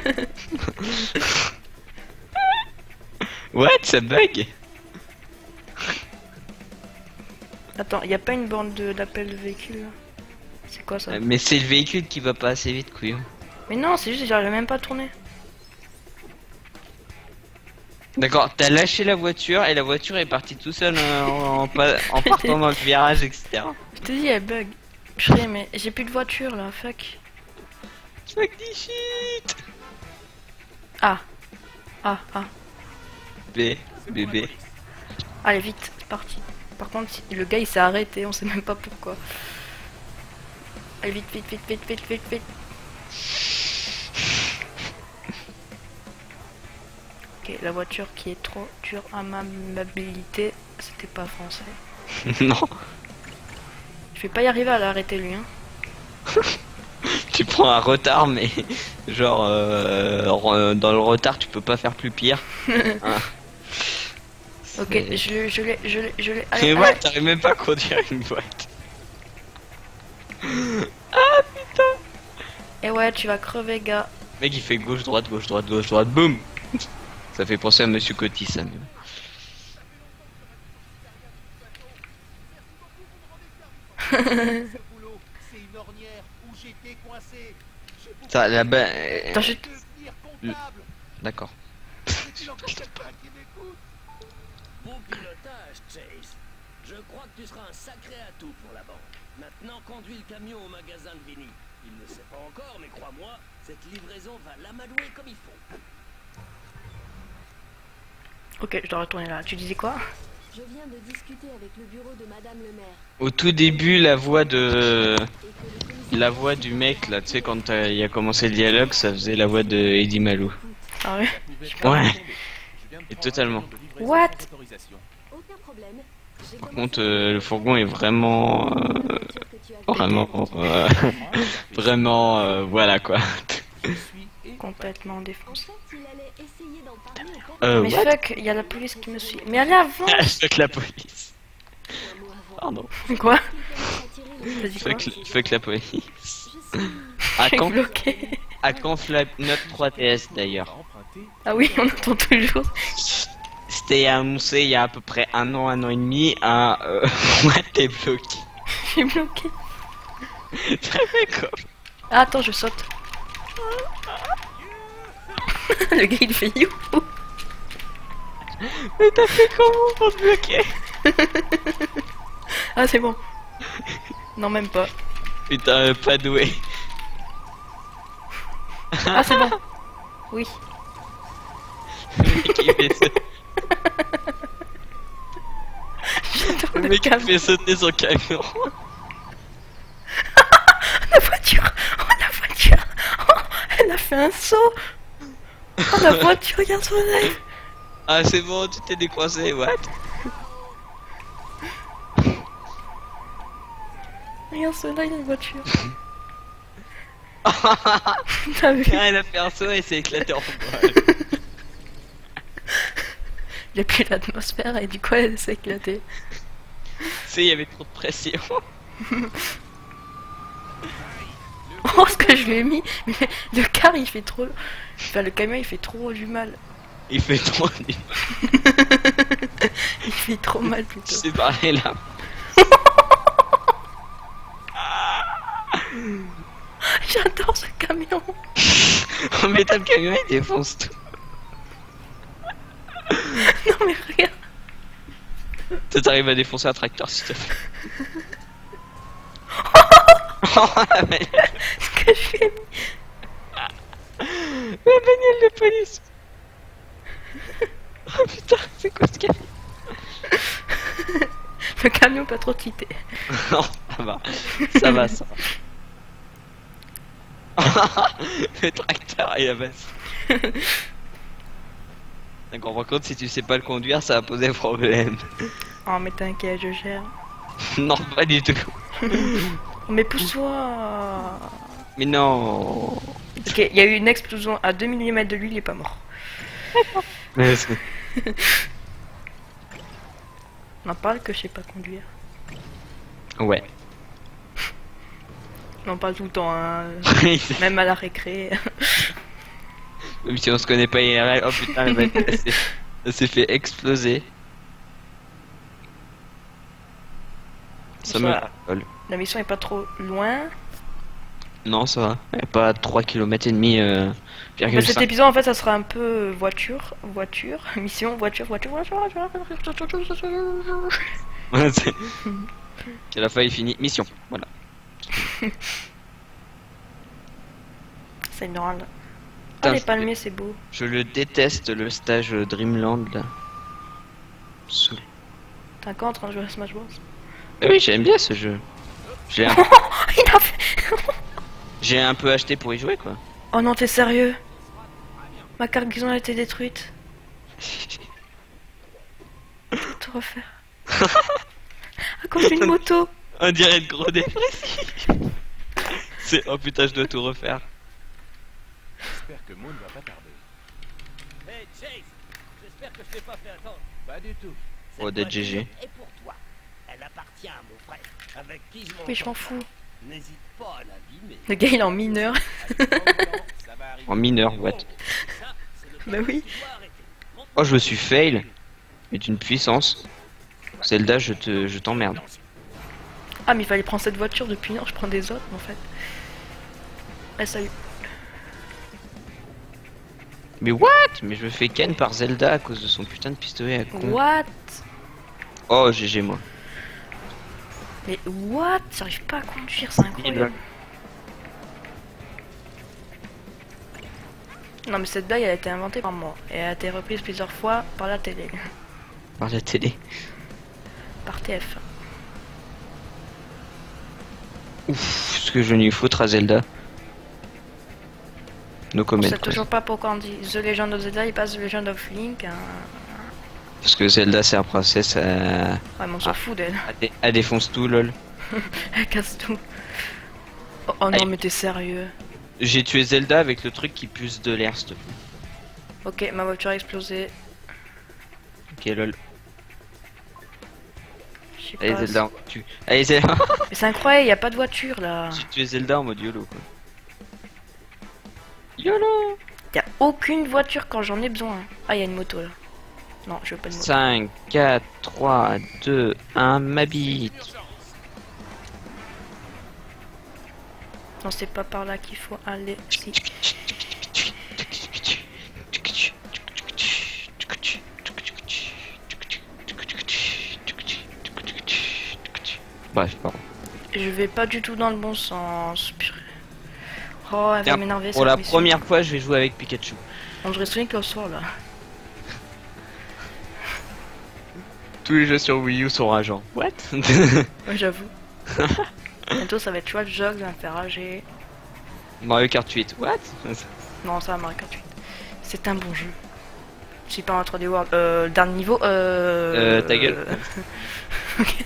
Speaker 2: What? Ça bug?
Speaker 1: Attends, y a pas une borne d'appel de véhicule là? C'est quoi ça?
Speaker 2: Mais c'est le véhicule qui va pas assez vite, couillon.
Speaker 1: Mais non, c'est juste que j'arrive même pas à tourner.
Speaker 2: D'accord, t'as lâché la voiture et la voiture est partie tout seul en partant dans le virage, etc.
Speaker 1: Je te dis, elle bug. Purée, mais j'ai plus de voiture là, fuck.
Speaker 2: Fuck this shit.
Speaker 1: Ah.
Speaker 2: Bébé.
Speaker 1: Allez, vite, c'est parti. Par contre, le gars il s'est arrêté, on sait même pas pourquoi. Allez, vite. Ok, la voiture qui est trop dure à ma mobilité, c'était pas français.
Speaker 2: Non,
Speaker 1: Je vais pas y arriver à l'arrêter lui, hein.
Speaker 2: tu prends un retard, mais genre dans le retard tu peux pas faire plus pire. Hein.
Speaker 1: Ok,
Speaker 2: C'est-
Speaker 1: je l'ai.
Speaker 2: Mais
Speaker 1: Allez,
Speaker 2: ouais,
Speaker 1: allez.
Speaker 2: t'arrives même pas à conduire une boîte.
Speaker 1: Et ouais, tu vas crever, gars.
Speaker 2: Mec, il fait gauche, droite, boum. Ça fait penser à Monsieur Coty, ça. Mais...
Speaker 3: Ce boulot, c'est une ornière où j'étais coincé. J'ai beaucoup
Speaker 2: Ça, là-bas...
Speaker 1: Attends, je...
Speaker 3: de devenir comptable.
Speaker 2: D'accord.
Speaker 3: Est-il encore quelqu'un qui m'écoute?
Speaker 4: Bon pilotage, Chase. Je crois que tu seras un sacré atout pour la banque. Maintenant, conduis le camion au magasin de Vinny. Il ne sait pas encore, mais crois-moi, cette livraison va l'amadouer comme il faut.
Speaker 1: Ok, je dois retourner là. Tu disais quoi?
Speaker 6: Je viens de discuter avec le bureau de Madame le maire
Speaker 2: Au tout début, la voix de...
Speaker 6: et que le commissaire
Speaker 2: La voix du mec, là, tu sais, quand il a commencé le dialogue, ça faisait la voix de Eddie Malou.
Speaker 1: Ah ouais?
Speaker 2: Ouais.
Speaker 3: Je viens de
Speaker 2: Et
Speaker 3: prendre
Speaker 2: totalement.
Speaker 3: un avion de livraison
Speaker 1: What?
Speaker 3: sans autorisation.
Speaker 6: aucun problème. J'ai
Speaker 2: Par
Speaker 6: commencé
Speaker 2: contre, le fourgon est vraiment...
Speaker 6: la voiture que tu as
Speaker 2: vraiment... vraiment... voilà, quoi.
Speaker 3: Je suis et
Speaker 1: Complètement
Speaker 6: En
Speaker 1: défoncé.
Speaker 6: fait, il allait essayer d'en parler au père
Speaker 1: Mais
Speaker 2: What?
Speaker 1: fuck, il y a la police qui me suit. Mais allez avant!
Speaker 2: Avec la police.
Speaker 6: un mois avant.
Speaker 2: Pardon.
Speaker 1: Quoi?
Speaker 6: Il commence à tirer
Speaker 1: Vas-y quoi.
Speaker 2: Fuck la police.
Speaker 6: Je suis...
Speaker 2: À
Speaker 1: Je suis
Speaker 2: quand,
Speaker 1: bloqué.
Speaker 2: à quand Flap Note 3TS d'ailleurs?
Speaker 1: Ah oui, on attend toujours.
Speaker 2: C'était annoncé il y a à peu près un an et demi. Ouais, t'es bloqué.
Speaker 1: Je suis bloqué.
Speaker 2: Très fait quoi.
Speaker 1: Ah, attends, je saute. Le gars il fait youhou.
Speaker 2: Mais t'as fait comment pour te bloquer?
Speaker 1: Ah, c'est bon. Non, même pas.
Speaker 2: Putain, pas doué.
Speaker 1: Ah, c'est bon. Oui.
Speaker 2: Le mec il fait sauter,
Speaker 1: J'adore
Speaker 2: le
Speaker 1: le
Speaker 2: mec il
Speaker 1: camion.
Speaker 2: fait sauter son camion.
Speaker 1: La voiture. Oh, la voiture. Oh, elle a fait un saut. Oh, la voiture, regarde son œil.
Speaker 2: Ah c'est bon, tu t'es décoincé, what?
Speaker 1: Regarde son œil, la voiture. T'as vu?
Speaker 2: Elle a fait un saut et s'est éclaté en vol.
Speaker 1: Il y a plus l'atmosphère et du coup elle s'est éclatée.
Speaker 2: Tu sais, il y avait trop de pression.
Speaker 1: Oh, ce que je lui ai mis. Mais le car il fait trop. Enfin, le camion il fait trop du mal.
Speaker 2: Il fait trop du...
Speaker 1: Il fait trop mal
Speaker 2: Je
Speaker 1: plutôt.
Speaker 2: sais parler là.
Speaker 1: J'adore ce camion.
Speaker 2: Oh mais t'as le camion il défonce tout.
Speaker 1: Non mais regarde.
Speaker 2: Toi t'arrives à défoncer un tracteur s'il te plaît. Oh la bagnole.
Speaker 1: Ce que je lui ai mis.
Speaker 2: La bagnole de police. Oh putain, c'est quoi ce camion?
Speaker 1: Le camion pas trop tité.
Speaker 2: Non, ça va. Ça va, ça va. Le tracteur il abaisse. Donc on rend compte si tu sais pas le conduire ça va poser problème.
Speaker 1: Oh mais t'inquiète, je gère.
Speaker 2: Non pas du tout.
Speaker 1: Oh, mais pousse-toi.
Speaker 2: Mais non.
Speaker 1: Ok, il y a eu une explosion à 2 mm de lui, il est pas mort.
Speaker 2: Mais c'est-
Speaker 1: On en parle que je sais pas conduire.
Speaker 2: Ouais.
Speaker 1: On en parle tout le temps, hein.
Speaker 2: Même
Speaker 1: Même à la récré.
Speaker 2: si on se connaît pas IRL, oh putain elle s'est fait exploser. Ça me...
Speaker 1: La mission est pas trop loin.
Speaker 2: Non ça va. Elle est pas à 3 km et demi.
Speaker 1: Bah, cet épisode en fait ça sera un peu voiture, mission, voiture.
Speaker 2: Ouais, c'est... À la fin il finit mission. Voilà.
Speaker 1: C'est normal. Ah
Speaker 2: Putain,
Speaker 1: les
Speaker 2: je-
Speaker 1: palmiers c'est beau.
Speaker 2: Je le déteste le stage Dreamland là. Sous-
Speaker 1: T'es encore en train de jouer à Smash Bros?
Speaker 2: Ah oui j'aime bien ce jeu. J'ai un...
Speaker 1: Il a fait...
Speaker 2: J'ai un peu acheté pour y jouer quoi.
Speaker 1: Oh non t'es sérieux? Ma cargaison a été détruite. Faut tout refaire. À cause d'une moto.
Speaker 2: On dirait le gros dépressif. C'est oh putain je dois tout refaire.
Speaker 3: J'espère que Moon va pas tarder.
Speaker 4: Hey Chase, j'espère que je t'ai pas fait attendre.
Speaker 3: Pas du tout.
Speaker 2: Oh d'être GG.
Speaker 4: Et pour toi, elle appartient à mon frère, avec qui je
Speaker 1: Oui je m'en fous.
Speaker 4: N'hésite pas à l'abîmer.
Speaker 1: Le gars il est en mineur.
Speaker 3: Ça va arriver.
Speaker 2: En mineur what.
Speaker 4: Ça, c'est le
Speaker 1: Bah oui.
Speaker 4: tu dois arrêter.
Speaker 2: Oh je me suis fail. Mais d'une puissance. Zelda je t'emmerde.
Speaker 1: Ah mais il fallait prendre cette voiture depuis une heure, je prends des autres en fait. Eh salut.
Speaker 2: Mais what? Mais je me fais ken par Zelda à cause de son putain de pistolet à con.
Speaker 1: What?
Speaker 2: Oh GG moi.
Speaker 1: Mais what? J'arrive pas à conduire, c'est incroyable. Non mais cette blague elle a été inventée par moi et elle a été reprise plusieurs fois par la télé,
Speaker 2: Par la télé.
Speaker 1: par TF1.
Speaker 2: Ouf, ce que je lui foutre à Zelda. No
Speaker 1: On
Speaker 2: comment.
Speaker 1: sait toujours pas pourquoi on dit The Legend of Zelda, il passe The Legend of Link. Hein.
Speaker 2: Parce que Zelda c'est un princesse,
Speaker 1: Ouais mais on s'en
Speaker 2: Ah.
Speaker 1: fout d'elle.
Speaker 2: elle défonce tout lol.
Speaker 1: Elle casse tout. Oh, oh non
Speaker 2: Aïe.
Speaker 1: mais t'es sérieux.
Speaker 2: J'ai tué Zelda avec le truc qui pulse de l'air s'il te plaît.
Speaker 1: Ok ma voiture a explosé.
Speaker 2: Ok lol.
Speaker 1: Je J'y
Speaker 2: Allez
Speaker 1: passe.
Speaker 2: Zelda, Allez Zelda.
Speaker 1: Mais c'est incroyable, y a pas de voiture là.
Speaker 2: Tu es Zelda en mode YOLO quoi. YOLO.
Speaker 1: Y a aucune voiture quand j'en ai besoin. Ah, y a une moto là. Non, je veux pas de moto.
Speaker 2: 5, 4, 3, 2, 1, ma bite.
Speaker 1: Non, c'est pas par là qu'il faut aller. Si.
Speaker 2: Bref, pardon.
Speaker 1: Je vais pas du tout dans le bon sens. Purée. Oh, elle va
Speaker 2: Tiens,
Speaker 1: m'énerver.
Speaker 2: pour
Speaker 1: cette
Speaker 2: la
Speaker 1: mission.
Speaker 2: première fois, je vais jouer avec Pikachu.
Speaker 1: On dirait Sonic le soir là.
Speaker 2: Tous les jeux sur Wii U sont rageants. What?
Speaker 1: Ouais, j'avoue. Bientôt, ça va être Watch Dogs, ça va me faire rager.
Speaker 2: Mario Kart 8. What?
Speaker 1: Non, ça va Mario Kart 8. C'est un bon jeu. Je sais pas un 3D World. Dernier niveau.
Speaker 2: Ta gueule.
Speaker 1: Ok.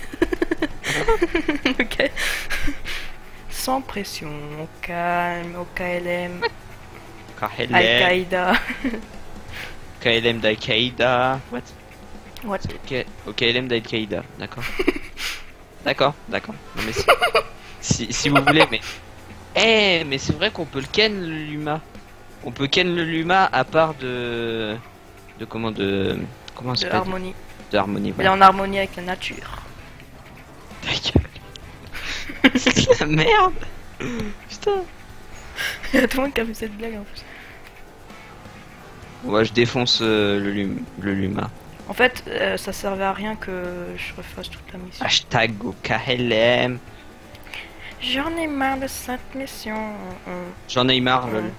Speaker 1: Ok. Sans pression, au calme, au KLM,
Speaker 2: KLM.
Speaker 1: Al-Qaïda.
Speaker 2: KLM d'Al-Qaïda. What?
Speaker 1: What?
Speaker 2: Ok, au KLM d'Al-Qaïda. D'accord. D'accord, d'accord. Non mais si vous voulez, mais. Eh, mais c'est vrai qu'on peut le ken le Luma. On peut ken le Luma à part de. Comment ça
Speaker 1: De
Speaker 2: s'appelle?
Speaker 1: harmonie.
Speaker 2: De harmonie,
Speaker 1: Il est
Speaker 2: voilà.
Speaker 1: en harmonie avec la nature.
Speaker 2: Ta gueule. C'est de la merde. Putain.
Speaker 1: Il y a tout le monde qui a fait cette blague en plus.
Speaker 2: Ouais, je défonce le Luma.
Speaker 1: En fait, ça servait à rien que je refasse toute la mission.
Speaker 2: Hashtag au KLM.
Speaker 1: J'en ai marre de cette mission.
Speaker 2: J'en ai marre, lol.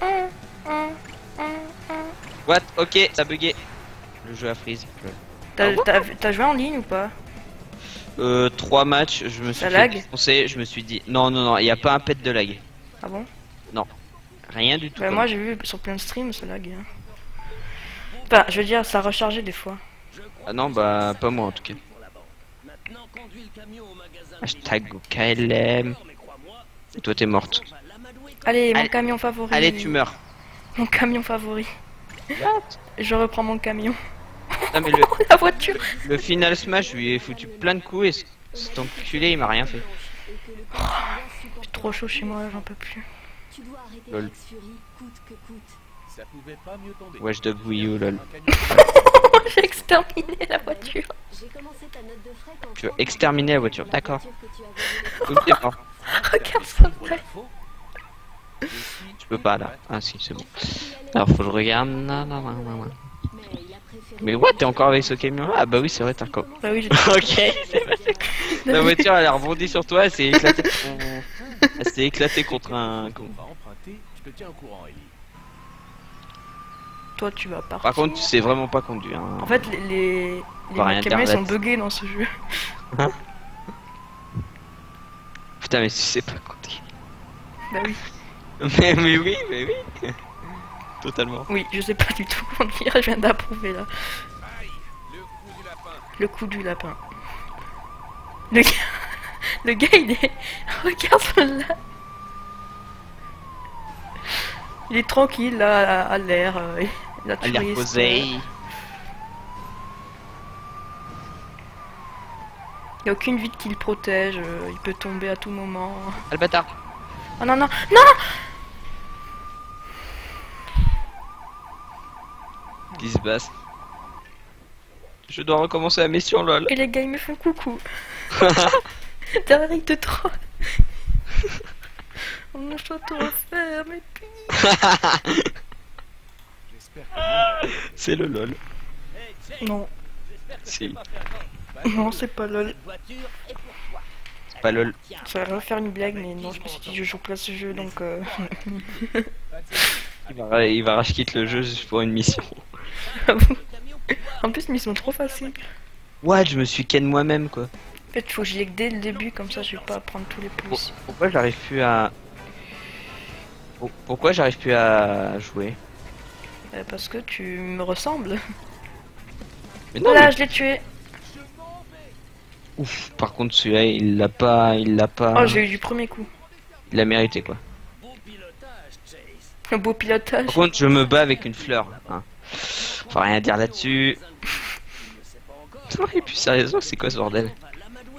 Speaker 2: What? Ok, ça a bugué. Le jeu a freeze.
Speaker 1: T'as joué en ligne ou pas?
Speaker 2: 3 matchs, je me suis
Speaker 1: Ça
Speaker 2: fait
Speaker 1: lag
Speaker 2: défoncer, je me suis dit non, il n'y a pas un pet de lag.
Speaker 1: Ah bon?
Speaker 2: Rien du tout.
Speaker 1: Bah,
Speaker 2: comme-
Speaker 1: moi j'ai vu sur plein de streams, ça lag. Hein. Enfin, je veux dire, ça a rechargé des fois.
Speaker 2: Ah non, bah pas moi en tout cas.
Speaker 4: Maintenant, conduis le camion au magasin.
Speaker 2: Hashtag au KLM.
Speaker 4: Mais crois-moi,
Speaker 2: Et toi t'es morte.
Speaker 4: on va l'amadouer.
Speaker 1: Allez, mon
Speaker 2: Allez.
Speaker 1: camion favori.
Speaker 2: Allez, tu meurs.
Speaker 1: Mon camion favori. Je reprends mon camion.
Speaker 2: Non mais
Speaker 1: La voiture.
Speaker 2: le final smash, je lui ai foutu plein de coups et cet enculé il m'a rien fait.
Speaker 1: C'est trop chaud chez moi, j'en peux plus.
Speaker 6: Tu dois arrêter
Speaker 2: Lol.
Speaker 6: Alex Fury, coûte que coûte.
Speaker 3: Ça pouvait pas mieux tomber.
Speaker 2: Watch Dog Wii U, lol.
Speaker 3: Un camion-
Speaker 1: J'ai exterminé la voiture.
Speaker 6: J'ai commencé ta note de frais quand
Speaker 2: Tu veux exterminer la voiture, d'accord.
Speaker 6: que tu avais
Speaker 2: Tout est mort.
Speaker 1: Regarde ça, vrai.
Speaker 2: Je peux pas là. Ah si, c'est bon. Alors faut que je regarde. Non, non, non, non, non. Mais what, t'es encore avec ce camion là? Ah bah oui, c'est vrai, t'as encore.
Speaker 1: Bah oui, j'ai
Speaker 2: Ok, c'est vrai. La voiture elle a rebondi sur toi, elle s'est éclatée. Elle s'est éclatée contre un.
Speaker 3: On va emprunter, je te tiens au courant, Ellie.
Speaker 1: Toi, tu vas partir.
Speaker 2: Par contre, tu sais vraiment pas conduire. Hein.
Speaker 1: En fait, les
Speaker 2: va rien
Speaker 1: camions ils
Speaker 2: dire
Speaker 1: sont
Speaker 2: là-dessus.
Speaker 1: buggés dans ce jeu.
Speaker 2: Putain, mais tu sais pas conduire.
Speaker 1: Bah oui.
Speaker 2: Mais oui, mais oui. Totalement.
Speaker 1: Oui, je sais pas du tout conduire, je viens d'approuver là.
Speaker 3: Aïe, le coup du lapin.
Speaker 1: Le coup du lapin. Le gars, le gars il est... Regarde celui-là. Il est tranquille là, à l'air. Il a
Speaker 2: À l'air
Speaker 1: touriste,
Speaker 2: posé.
Speaker 1: Il n'y a aucune vitre qui le protège, il peut tomber à tout moment.
Speaker 2: Ah le bâtard.
Speaker 1: Oh non, non, non!
Speaker 2: Disbasse. Je dois recommencer la mission, lol.
Speaker 1: Et les gars ils me font coucou. Derrière ils te trollent. On a château à faire, mais puis...
Speaker 3: J'espère que
Speaker 2: C'est le lol.
Speaker 1: Non,
Speaker 2: Si,
Speaker 1: non c'est pas lol.
Speaker 2: c'est pas lol.
Speaker 1: J'allais refaire une blague mais non, je me suis dit je joue pas à ce jeu donc...
Speaker 2: Il va rage quitte le jeu juste pour une mission.
Speaker 1: En plus mais ils sont trop faciles.
Speaker 2: What, je me suis ken moi-même quoi.
Speaker 1: En fait faut que je l'ai dès le début comme ça je vais pas prendre tous les pouces.
Speaker 2: Pourquoi j'arrive plus à... Pourquoi j'arrive plus à jouer?
Speaker 1: Parce que tu me ressembles.
Speaker 2: Mais non,
Speaker 1: Voilà,
Speaker 2: mais-
Speaker 1: je l'ai tué.
Speaker 2: Ouf, par contre celui-là il l'a pas...
Speaker 1: Oh j'ai eu du premier coup.
Speaker 2: Il l'a mérité quoi.
Speaker 4: Bon pilotage, Chase.
Speaker 1: Un beau pilotage.
Speaker 2: Par contre je me bats avec une fleur. Hein. Faut rien dire là-dessus.
Speaker 4: Ne sais pas encore.
Speaker 2: Et puis sérieusement c'est quoi ce bordel?
Speaker 4: On va l'amadouer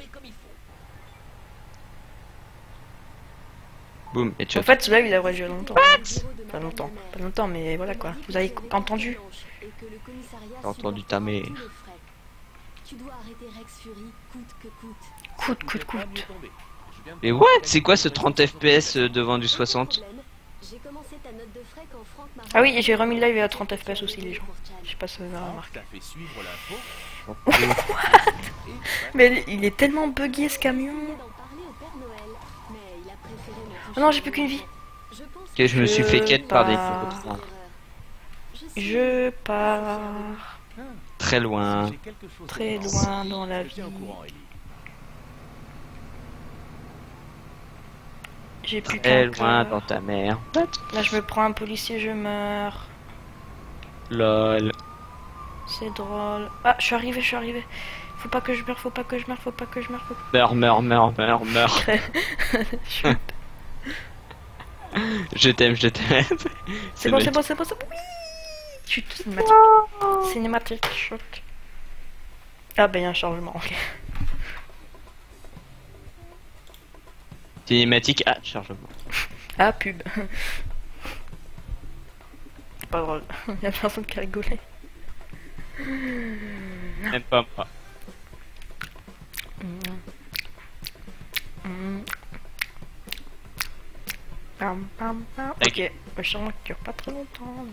Speaker 2: Boum, headshot.
Speaker 1: En fait, celui-là, il aurait duré longtemps.
Speaker 6: Pas
Speaker 1: longtemps. Pas longtemps, mais voilà quoi. Vous avez entendu?
Speaker 2: J'ai entendu ta mère.
Speaker 6: Tu dois arrêter Rex Fury, coûte que coûte.
Speaker 1: Coûte, coûte,
Speaker 3: Je vais pas
Speaker 1: coûte.
Speaker 3: mieux tomber. Je viens de
Speaker 2: Mais
Speaker 3: trouver
Speaker 2: what?
Speaker 3: quelques
Speaker 2: C'est quoi ce
Speaker 3: trucs
Speaker 2: 30 FPS devant du 60?
Speaker 6: J'ai commencé ta note de frais quand Franck m'a
Speaker 1: Ah oui, et j'ai remis le live à 30 FPS aussi, les gens. Je sais pas si vous avez remarqué.
Speaker 3: T'as fait suivre l'info.
Speaker 1: Mais il est tellement buggé ce camion. Oh non, j'ai plus qu'une vie.
Speaker 2: Ok, je me suis fait quête par des
Speaker 1: pars. Je pars
Speaker 2: très loin.
Speaker 3: J'ai quelque chose
Speaker 1: très
Speaker 3: de-
Speaker 1: loin dans la
Speaker 3: Je
Speaker 1: vie.
Speaker 3: tiens au courant, Ellie.
Speaker 1: J'ai plus
Speaker 2: Très
Speaker 1: qu'un
Speaker 2: loin
Speaker 1: cœur.
Speaker 2: dans ta mère.
Speaker 1: Là, je me prends un policier, je meurs.
Speaker 2: Lol.
Speaker 1: C'est drôle. Ah, je suis arrivé, je suis arrivé. Faut pas que je meure, faut pas que je meure, faut pas que je meure. Faut...
Speaker 2: Meurs, meurs, meurs, meurs, meurs.
Speaker 1: Je-
Speaker 2: Je t'aime, je t'aime.
Speaker 1: C'est bon, c'est bon, c'est bon, c'est bon. Oui, je suis tout cinématique. Cinématique, choc. Ah, ben, il y a un changement, ok.
Speaker 2: Cinématique. Ah, chargement.
Speaker 1: Ah, pub. C'est pas drôle. Il y a personne qui a rigolé.
Speaker 2: Même pas moi.
Speaker 1: Pam, pam, pam.
Speaker 2: Ok.
Speaker 1: Ok, le changement qui dure pas très longtemps.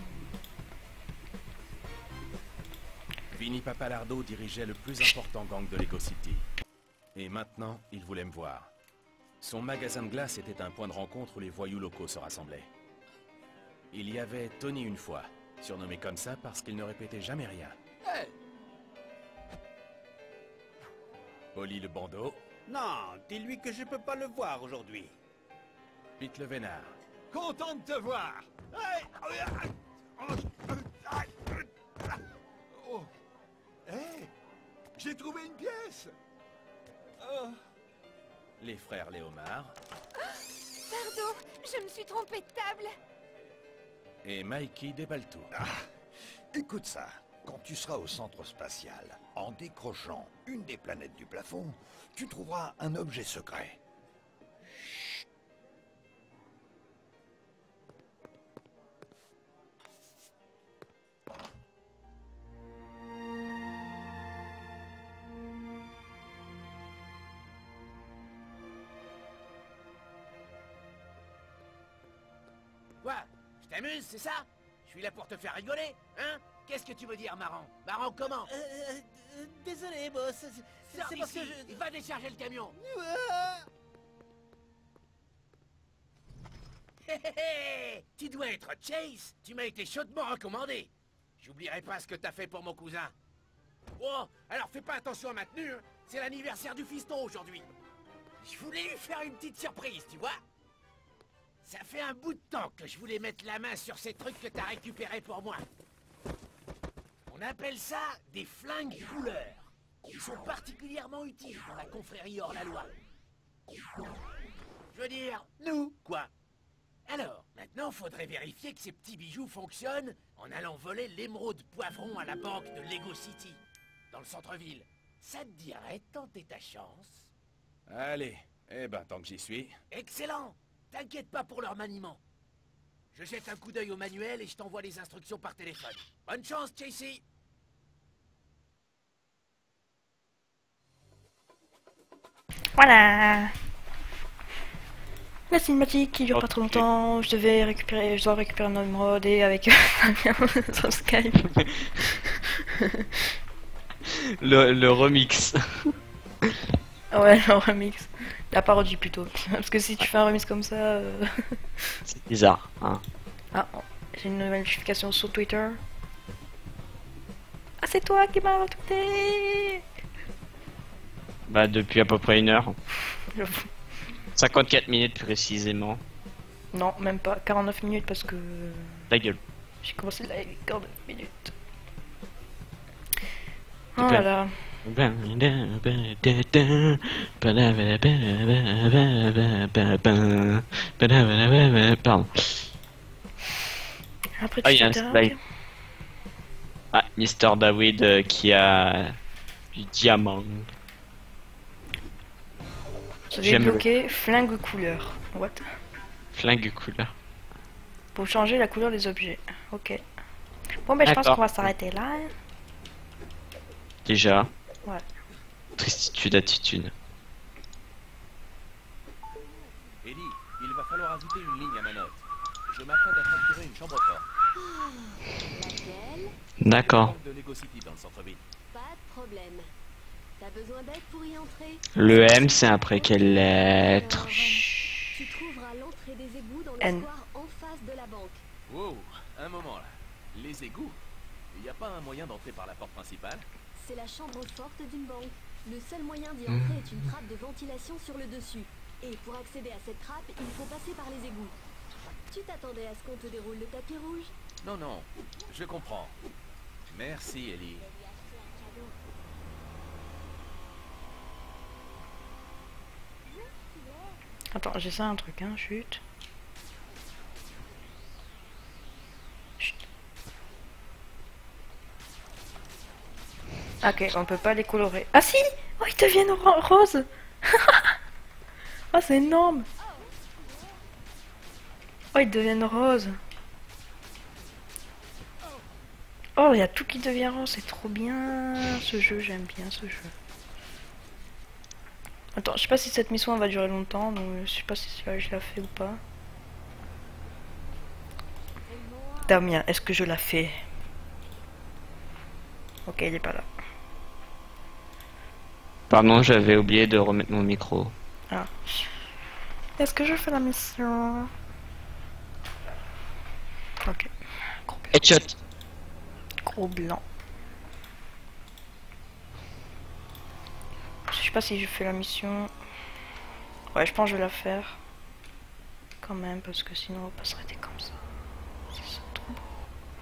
Speaker 3: Vinny Papalardo dirigeait le plus important gang de Lego City. Et maintenant, il voulait me voir. Son magasin de glace était un point de rencontre où les voyous locaux se rassemblaient. Il y avait Tony une fois, surnommé comme ça parce qu'il ne répétait jamais rien. Oli le bandeau,
Speaker 7: Non, dis-lui que je peux pas le voir aujourd'hui.
Speaker 3: Pete le vénard,
Speaker 5: Content de te voir. Oh. Hé, j'ai trouvé une pièce.
Speaker 3: les frères Léomard
Speaker 8: Pardon, je me suis trompée de table.
Speaker 3: et Mikey Desbaltoux.
Speaker 5: Écoute ça. Quand tu seras au centre spatial, en décrochant une des planètes du plafond, tu trouveras un objet secret.
Speaker 4: Quoi? Je t'amuse, c'est ça? Je suis là pour te faire rigoler, hein? Qu'est-ce que tu veux dire, marrant? Marrant comment?
Speaker 7: Désolé, boss.
Speaker 4: Sors d'ici, il va décharger le camion. Hé hé hé! Tu dois être Chase. Tu m'as été chaudement recommandé. J'oublierai pas ce que t'as fait pour mon cousin. Oh, alors fais pas attention à ma tenue, hein. C'est l'anniversaire du fiston aujourd'hui. Je voulais lui faire une petite surprise, tu vois? Ça fait un bout de temps que je voulais mettre la main sur ces trucs que t'as récupérés pour moi. On appelle ça des flingues couleurs. Ils sont particulièrement utiles dans la confrérie hors-la-loi. Je veux dire, nous, quoi. Alors, maintenant, faudrait vérifier que ces petits bijoux fonctionnent en allant voler l'émeraude poivron à la banque de Lego City, dans le centre-ville. Ça te dirait de tenter ta chance?
Speaker 3: Allez, eh ben tant que j'y suis.
Speaker 4: Excellent! T'inquiète pas pour leur maniement. Je jette un coup d'œil au manuel et je t'envoie les instructions par téléphone. Bonne chance, Chasey!
Speaker 1: Voilà. La cinématique qui dure pas trop
Speaker 2: Ok.
Speaker 1: longtemps. Je dois récupérer un émeraude et avec sur Skype.
Speaker 2: Le remix.
Speaker 1: Ouais, le remix. La parodie plutôt. Parce que si tu fais un remix comme ça.
Speaker 2: C'est bizarre, hein.
Speaker 1: Ah, j'ai une nouvelle notification sur Twitter. Ah, c'est toi qui m'as retweeté.
Speaker 2: Bah depuis à peu près 1 heure. 54 minutes précisément.
Speaker 1: Non, même pas. 49 minutes parce que
Speaker 2: Ta gueule.
Speaker 1: j'ai commencé le live 49 minutes.
Speaker 2: Tu
Speaker 1: Oh
Speaker 2: peux-
Speaker 1: là là.
Speaker 2: Pardon.
Speaker 1: Après,
Speaker 2: Ah,
Speaker 1: tu
Speaker 2: il y a un
Speaker 1: fais
Speaker 2: slide. Ah, Mister David qui a du diamant.
Speaker 1: Vous
Speaker 2: J'aime
Speaker 1: avez bloqué flingue couleur. What?
Speaker 2: Flingue couleur.
Speaker 1: Pour changer la couleur des objets. Ok. Bon, ben je pense
Speaker 2: D'accord.
Speaker 1: qu'on va s'arrêter là. Hein.
Speaker 2: Déjà.
Speaker 1: Ouais.
Speaker 2: Tristitude, attitude.
Speaker 3: Ellie, il va falloir ajouter une ligne à ma note. Je m'apprête à facturer une chambre forte.
Speaker 6: Laquelle?
Speaker 2: D'accord.
Speaker 3: De Lego City dans le centre-ville.
Speaker 6: Pas de problème. T'as besoin d'aide pour y entrer?
Speaker 2: Le M, c'est après quelle lettre?
Speaker 6: Alors, tu trouveras l'entrée des égouts dans le
Speaker 1: N.
Speaker 6: square en face de la banque.
Speaker 3: Wow, un moment là. Les égouts? Il n'y a pas un moyen d'entrer par la porte principale?
Speaker 6: C'est la chambre forte d'une banque. Le seul moyen d'y entrer est une trappe de ventilation sur le dessus. Et pour accéder à cette trappe, il faut passer par les égouts. Tu t'attendais à ce qu'on te déroule le tapis rouge?
Speaker 3: Non, non, je comprends. Merci, Ellie.
Speaker 1: Attends, j'ai ça un truc, hein, chut. Chut. Ok, on peut pas les colorer. Ah si! Oh, ils deviennent roses! Oh, c'est énorme! Oh, ils deviennent roses! Oh, il y a tout qui devient rose, c'est trop bien! Ce jeu, j'aime bien ce jeu. Attends, je sais pas si cette mission elle va durer longtemps, donc je sais pas si je la fais ou pas. Damien, est-ce que je la fais? Ok, il est pas là.
Speaker 2: Pardon, j'avais oublié de remettre mon micro.
Speaker 1: Ah. Est-ce que je fais la mission? Ok. Gros blanc.
Speaker 2: Headshot.
Speaker 1: Gros blanc. Je sais pas si je fais la mission. Ouais, je pense que je vais la faire. Quand même, parce que sinon on va pas s'arrêter comme ça. C'est trop beau.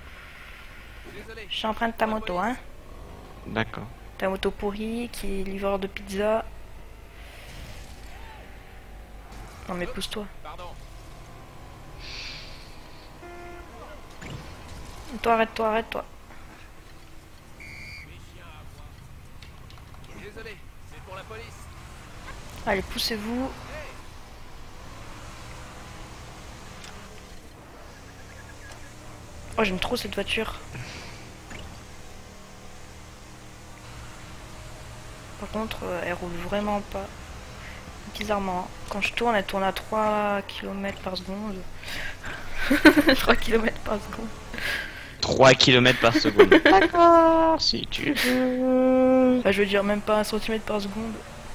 Speaker 1: Je emprunte ta moto, hein.
Speaker 2: D'accord.
Speaker 1: Ta moto pourrie qui est livreur de pizza. Non mais pousse-toi.
Speaker 3: Pardon.
Speaker 1: Toi, arrête-toi, arrête-toi.
Speaker 3: Désolé, c'est pour la police.
Speaker 1: Allez, poussez-vous. Oh, j'aime trop cette voiture. Par contre, elle roule vraiment pas. Bizarrement, hein. Quand je tourne, elle tourne à 3 km par seconde. 3 km par seconde.
Speaker 2: 3 km par seconde. D'accord, si tu veux.
Speaker 1: Enfin, je veux dire, même pas 1 cm par seconde.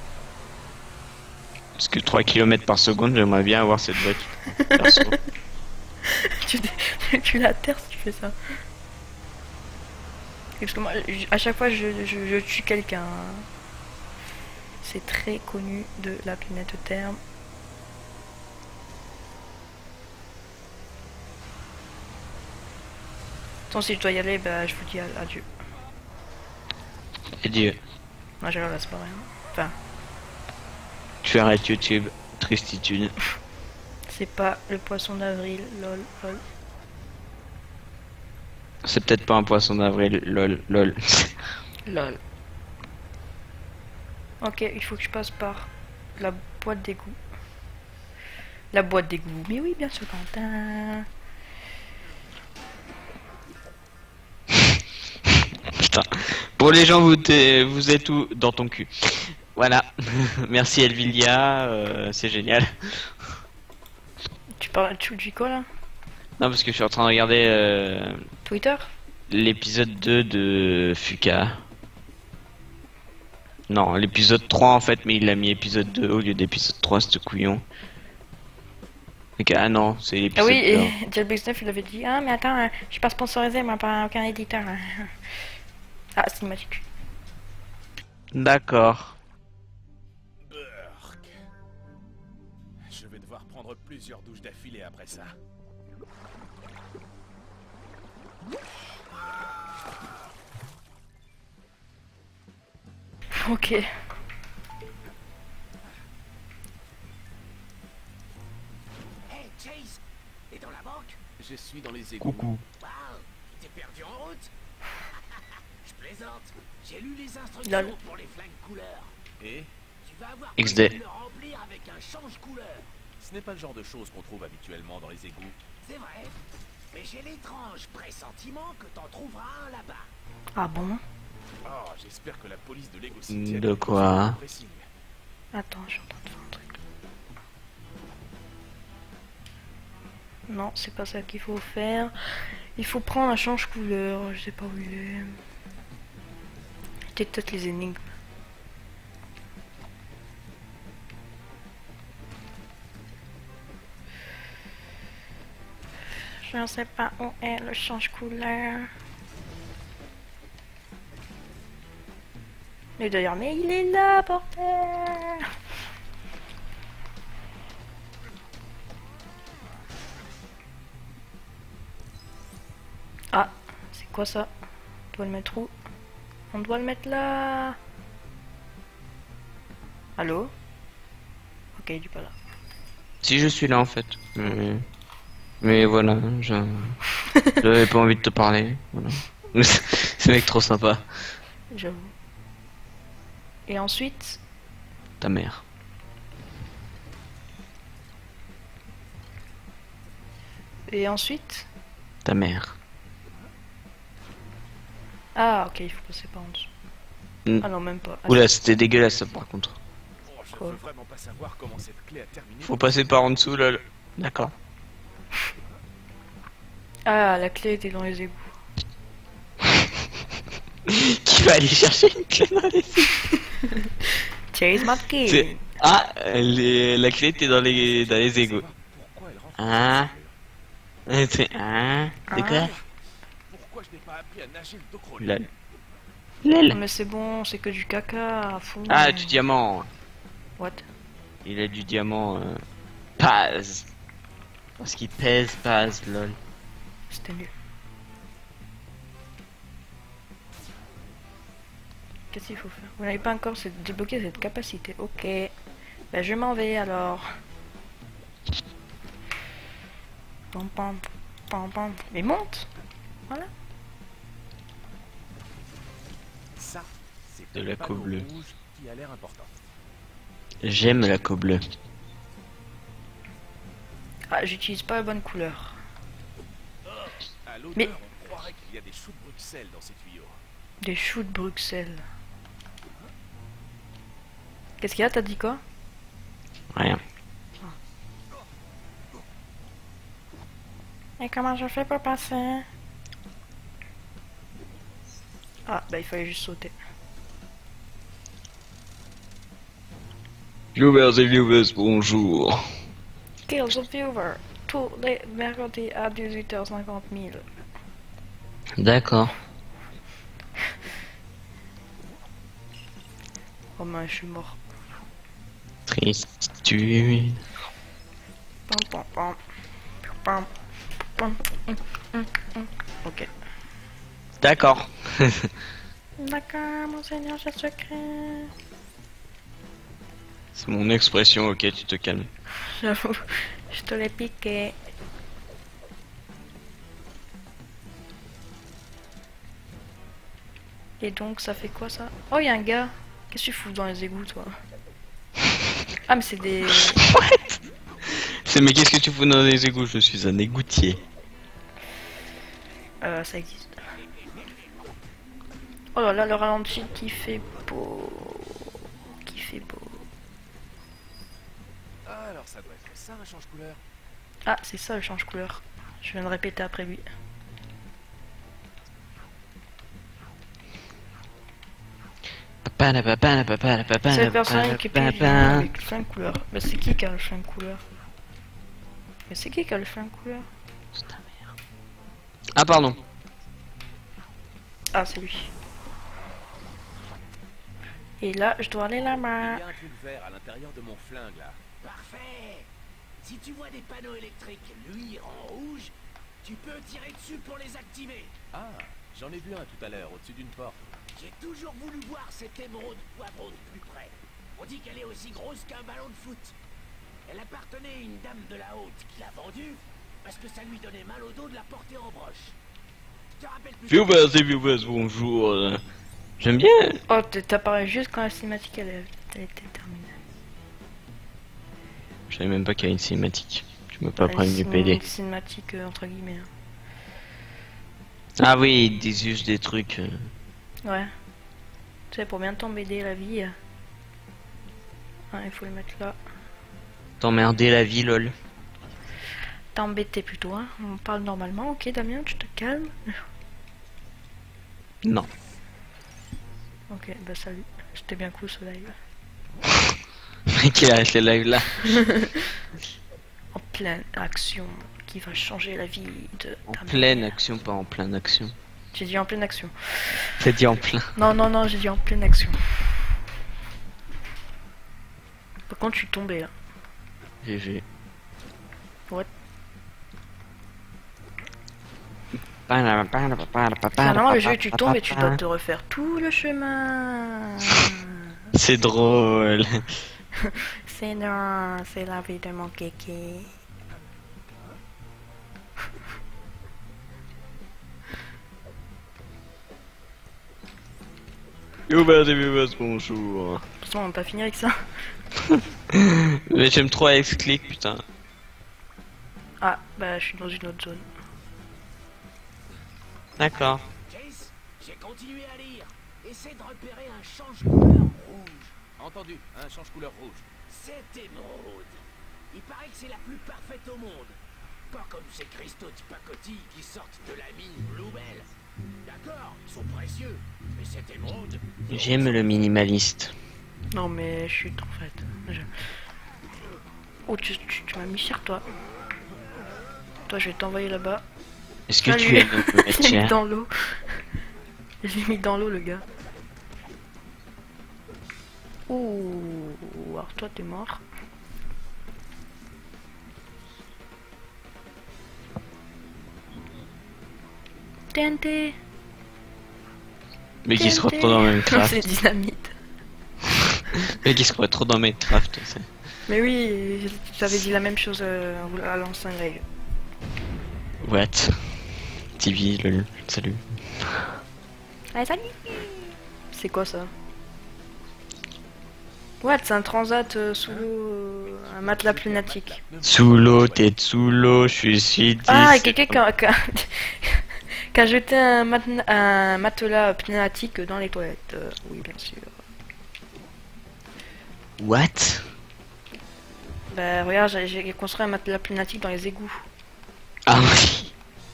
Speaker 2: Parce que 3 km par seconde, j'aimerais bien avoir cette voiture. Perso.
Speaker 1: tu la terre si tu fais ça. Et parce que moi, à chaque fois, je tue quelqu'un. C'est très connu de la planète Terre. Attends, si je dois y aller, bah, je vous dis adieu.
Speaker 2: Adieu.
Speaker 1: Moi, je laisse pas rien. Enfin,
Speaker 2: Tu arrêtes YouTube. Tristitude.
Speaker 1: c'est pas le poisson d'avril, lol, lol.
Speaker 2: C'est peut-être pas un poisson d'avril. Lol, lol.
Speaker 1: Lol. Ok, il faut que je passe par la boîte d'égout. La boîte d'égout. Mais oui, bien sûr, Quentin.
Speaker 2: Putain. Pour les gens, vous êtes où? Dans ton cul. Voilà. Merci Elvilia. C'est génial.
Speaker 1: Tu dis quoi là?
Speaker 2: Non, parce que je suis en train de regarder
Speaker 1: Twitter?
Speaker 2: l'épisode 2 de Fuka. Non, l'épisode 3 en fait, mais il a mis épisode 2 au lieu d'épisode 3, ce couillon. Ok, ah non, c'est
Speaker 1: Ah
Speaker 2: l'épisode
Speaker 1: oui,
Speaker 2: 2.
Speaker 1: et Jalbix 9 il avait dit: ah, mais attends, je suis pas sponsorisé, moi, par aucun éditeur. Ah, cinématique.
Speaker 2: D'accord.
Speaker 3: Burk. Je vais devoir prendre plusieurs douches d'affilée après ça.
Speaker 1: Ok.
Speaker 4: Hey, Chase, t'es dans la banque?
Speaker 3: Je suis dans les égouts.
Speaker 2: Coucou.
Speaker 4: Waouh, t'es perdu en route? Je plaisante. J'ai lu les instructions
Speaker 1: Lol.
Speaker 4: pour les flingues couleurs.
Speaker 3: Et
Speaker 4: Tu vas avoir
Speaker 2: XD.
Speaker 4: besoin de le remplir avec un change couleur.
Speaker 3: Ce n'est pas le genre de choses qu'on trouve habituellement dans les égouts.
Speaker 4: C'est vrai. Mais j'ai l'étrange pressentiment que t'en trouveras un là-bas.
Speaker 1: Ah bon?
Speaker 3: Oh, j'espère que la police de Lego City...
Speaker 2: De quoi?
Speaker 1: Attends, je suis en train de faire un truc. Non, c'est pas ça qu'il faut faire. Il faut prendre un change-couleur. Je sais pas où il est. C'était peut-être les énigmes. Je ne sais pas où est le change-couleur. Et d'ailleurs, mais il est là, bordel! Ah, c'est quoi ça? On doit le mettre où? On doit le mettre là. Allô? Ok, il est pas là.
Speaker 2: Si je suis là en fait. Mais voilà, j'avais pas envie de te parler. Voilà. Ce mec trop sympa.
Speaker 1: J'avoue. Et ensuite,
Speaker 2: Ta mère. Ta mère.
Speaker 1: Ah, ok, il faut passer par en dessous.
Speaker 2: Mm.
Speaker 1: Ah non, même pas. Ah,
Speaker 2: Oula, c'était dégueulasse ça par contre.
Speaker 3: Oh, je
Speaker 1: Quoi?
Speaker 3: veux vraiment pas savoir comment cette clé a terminé.
Speaker 2: Faut passer par en dessous là. D'accord.
Speaker 1: Ah, la clé était dans les égouts.
Speaker 2: Qui va aller chercher une clé dans les
Speaker 1: Chase my key.
Speaker 2: C'est- Ah, la clé était dans les égouts.
Speaker 3: Pourquoi elle rentre
Speaker 2: Hein? C'est hein? De quoi?
Speaker 3: Pourquoi je n'ai pas appris à nager le dos creux?
Speaker 2: Lol.
Speaker 1: Non,
Speaker 2: Lol.
Speaker 1: mais c'est bon, c'est que du caca à fond.
Speaker 2: Ah, du diamant.
Speaker 1: What?
Speaker 2: Il a du diamant. Paz. Parce qu'il pèse Paz, lol.
Speaker 1: C'était nul. Qu'est-ce qu'il faut faire? Vous n'avez pas encore débloqué cette capacité. Ok. Ben je m'en vais alors. Pam pam pam pam. Mais monte. Voilà.
Speaker 3: Ça, c'est
Speaker 2: De
Speaker 3: un
Speaker 2: la
Speaker 3: panneau
Speaker 2: co bleue.
Speaker 3: rouge qui a l'air important.
Speaker 2: J'aime la co bleue.
Speaker 1: Ah, j'utilise pas la bonne couleur.
Speaker 3: À l'odeur,
Speaker 1: Mais-
Speaker 3: on croirait qu'il y a des choux de Bruxelles dans ces tuyaux.
Speaker 1: Des choux de Bruxelles. Qu'est-ce qu'il y a? T'as dit quoi?
Speaker 2: Rien.
Speaker 1: Et comment je fais pour passer? Ah, bah il fallait juste sauter.
Speaker 2: Viewers et viewers, bonjour.
Speaker 1: Kills of Viewer. Tous les mercredis à 18h50 000.
Speaker 2: D'accord.
Speaker 1: Oh mince, je suis mort.
Speaker 2: Tristude.
Speaker 1: Pam, pam, pam. Pam, pam. Ok.
Speaker 2: D'accord.
Speaker 1: D'accord, mon seigneur, j'ai secret.
Speaker 2: C'est mon expression, ok, tu te calmes.
Speaker 1: J'avoue, je te l'ai piqué. Et donc, ça fait quoi ça? Oh, il y a un gars. Qu'est-ce que tu fous dans les égouts, toi? Ah, mais c'est des.
Speaker 2: C'est mais qu'est-ce que tu fous dans les égouts? Je suis un égoutier.
Speaker 1: Ça existe. Oh là là, le ralenti qui fait beau. Qui fait beau.
Speaker 3: Ah, alors ça doit être ça un change-couleur.
Speaker 1: Ah, c'est ça le change-couleur. Je viens de répéter après lui. C'est le personnage qui est avec 5 couleurs. Mais c'est qui a le 5 couleurs? Mais c'est qui a le 5 couleurs?
Speaker 2: Ah pardon.
Speaker 1: Ah, c'est lui. Et là, je dois aller
Speaker 3: Il
Speaker 1: là-bas.
Speaker 3: y a un truc vert à l'intérieur de mon flingue là.
Speaker 4: Parfait. Si tu vois des panneaux électriques luire en rouge, tu peux tirer dessus pour les activer.
Speaker 3: Ah, j'en ai vu un tout à l'heure au-dessus d'une porte.
Speaker 4: J'ai toujours voulu voir cette émeraude poivron de plus près. On dit qu'elle est aussi grosse qu'un ballon de foot. Elle appartenait à une dame de la haute qui l'a vendue parce que ça lui donnait mal au dos de la porter en broche. Je te rappelle plus.
Speaker 2: Viewers et viewers, bonjour. J'aime bien.
Speaker 1: Oh, t'apparais juste quand la cinématique elle était terminée.
Speaker 2: Je savais même pas qu'il y avait une cinématique. Tu m'as pas
Speaker 1: Une
Speaker 2: prévenu PD.
Speaker 1: cinématique entre guillemets.
Speaker 2: Ah oui, ils disent juste des trucs.
Speaker 1: Ouais. Tu sais, pour bien t'embêter la vie. Ah, il faut le mettre là.
Speaker 2: T'emmerder la vie, lol.
Speaker 1: T'embêter plutôt, hein. On parle normalement. Ok, Damien, tu te calmes.
Speaker 2: Non.
Speaker 1: Ok, bah salut. C'était bien cool ce live.
Speaker 2: Mec, il arrête le live là.
Speaker 1: En pleine action qui va changer la vie de
Speaker 2: En
Speaker 1: Damien.
Speaker 2: pleine action, pas en pleine action.
Speaker 1: J'ai dit en pleine action.
Speaker 2: T'as dit en plein.
Speaker 1: Non, non, non, j'ai dit en pleine action. Par contre, je suis tombé là.
Speaker 2: GG.
Speaker 1: What?
Speaker 2: Finalement,
Speaker 1: Normalement, le jeu, tu tombes et tu dois te refaire tout le chemin.
Speaker 2: C'est drôle.
Speaker 1: C'est non, c'est la vie de mon kéké.
Speaker 2: Yo bah des viewers, bonjour.
Speaker 1: De toute façon, on va pas finir avec ça.
Speaker 2: Mais j'aime trop Alex Click, putain.
Speaker 1: Ah, bah je suis dans une autre zone.
Speaker 2: D'accord.
Speaker 4: Chase, j'ai continué à lire. Essaie de repérer un change-couleur rouge.
Speaker 3: Entendu, un change couleur rouge.
Speaker 4: C'est émeraude. Il paraît que c'est la plus parfaite au monde. Pas comme ces cristaux de pacotille qui sortent de la mine Bluebell. D'accord, ils sont précieux. Mais cette émeraude...
Speaker 2: J'aime le minimaliste.
Speaker 1: Non mais chut en fait. Oh tu m'as mis cher toi. Toi je vais t'envoyer là-bas.
Speaker 2: Est-ce que
Speaker 1: Salut.
Speaker 2: tu es notre
Speaker 1: Je l'ai mis
Speaker 2: métier?
Speaker 1: dans l'eau. Je l'ai mis dans l'eau le gars. Ouh, alors toi t'es mort. TNT.
Speaker 2: Mais qui se retrouve dans Minecraft.
Speaker 1: C'est dynamite.
Speaker 2: Mais qui se croit trop dans Minecraft, tu sais.
Speaker 1: Mais oui, j'avais dit la même chose à l'ancien live.
Speaker 2: What? TV, lol, salut.
Speaker 1: Allez, salut. C'est quoi ça? What? C'est un transat sous l'eau, un matelas pneumatique.
Speaker 2: Sous l'eau, t'es sous l'eau, je suis dit.
Speaker 1: Ah, quelqu'un qui a jeté un matelas pneumatique dans les toilettes. Oui, bien sûr.
Speaker 2: What?
Speaker 1: Bah, regarde, j'ai construit un matelas pneumatique dans les égouts.
Speaker 2: Ah oui.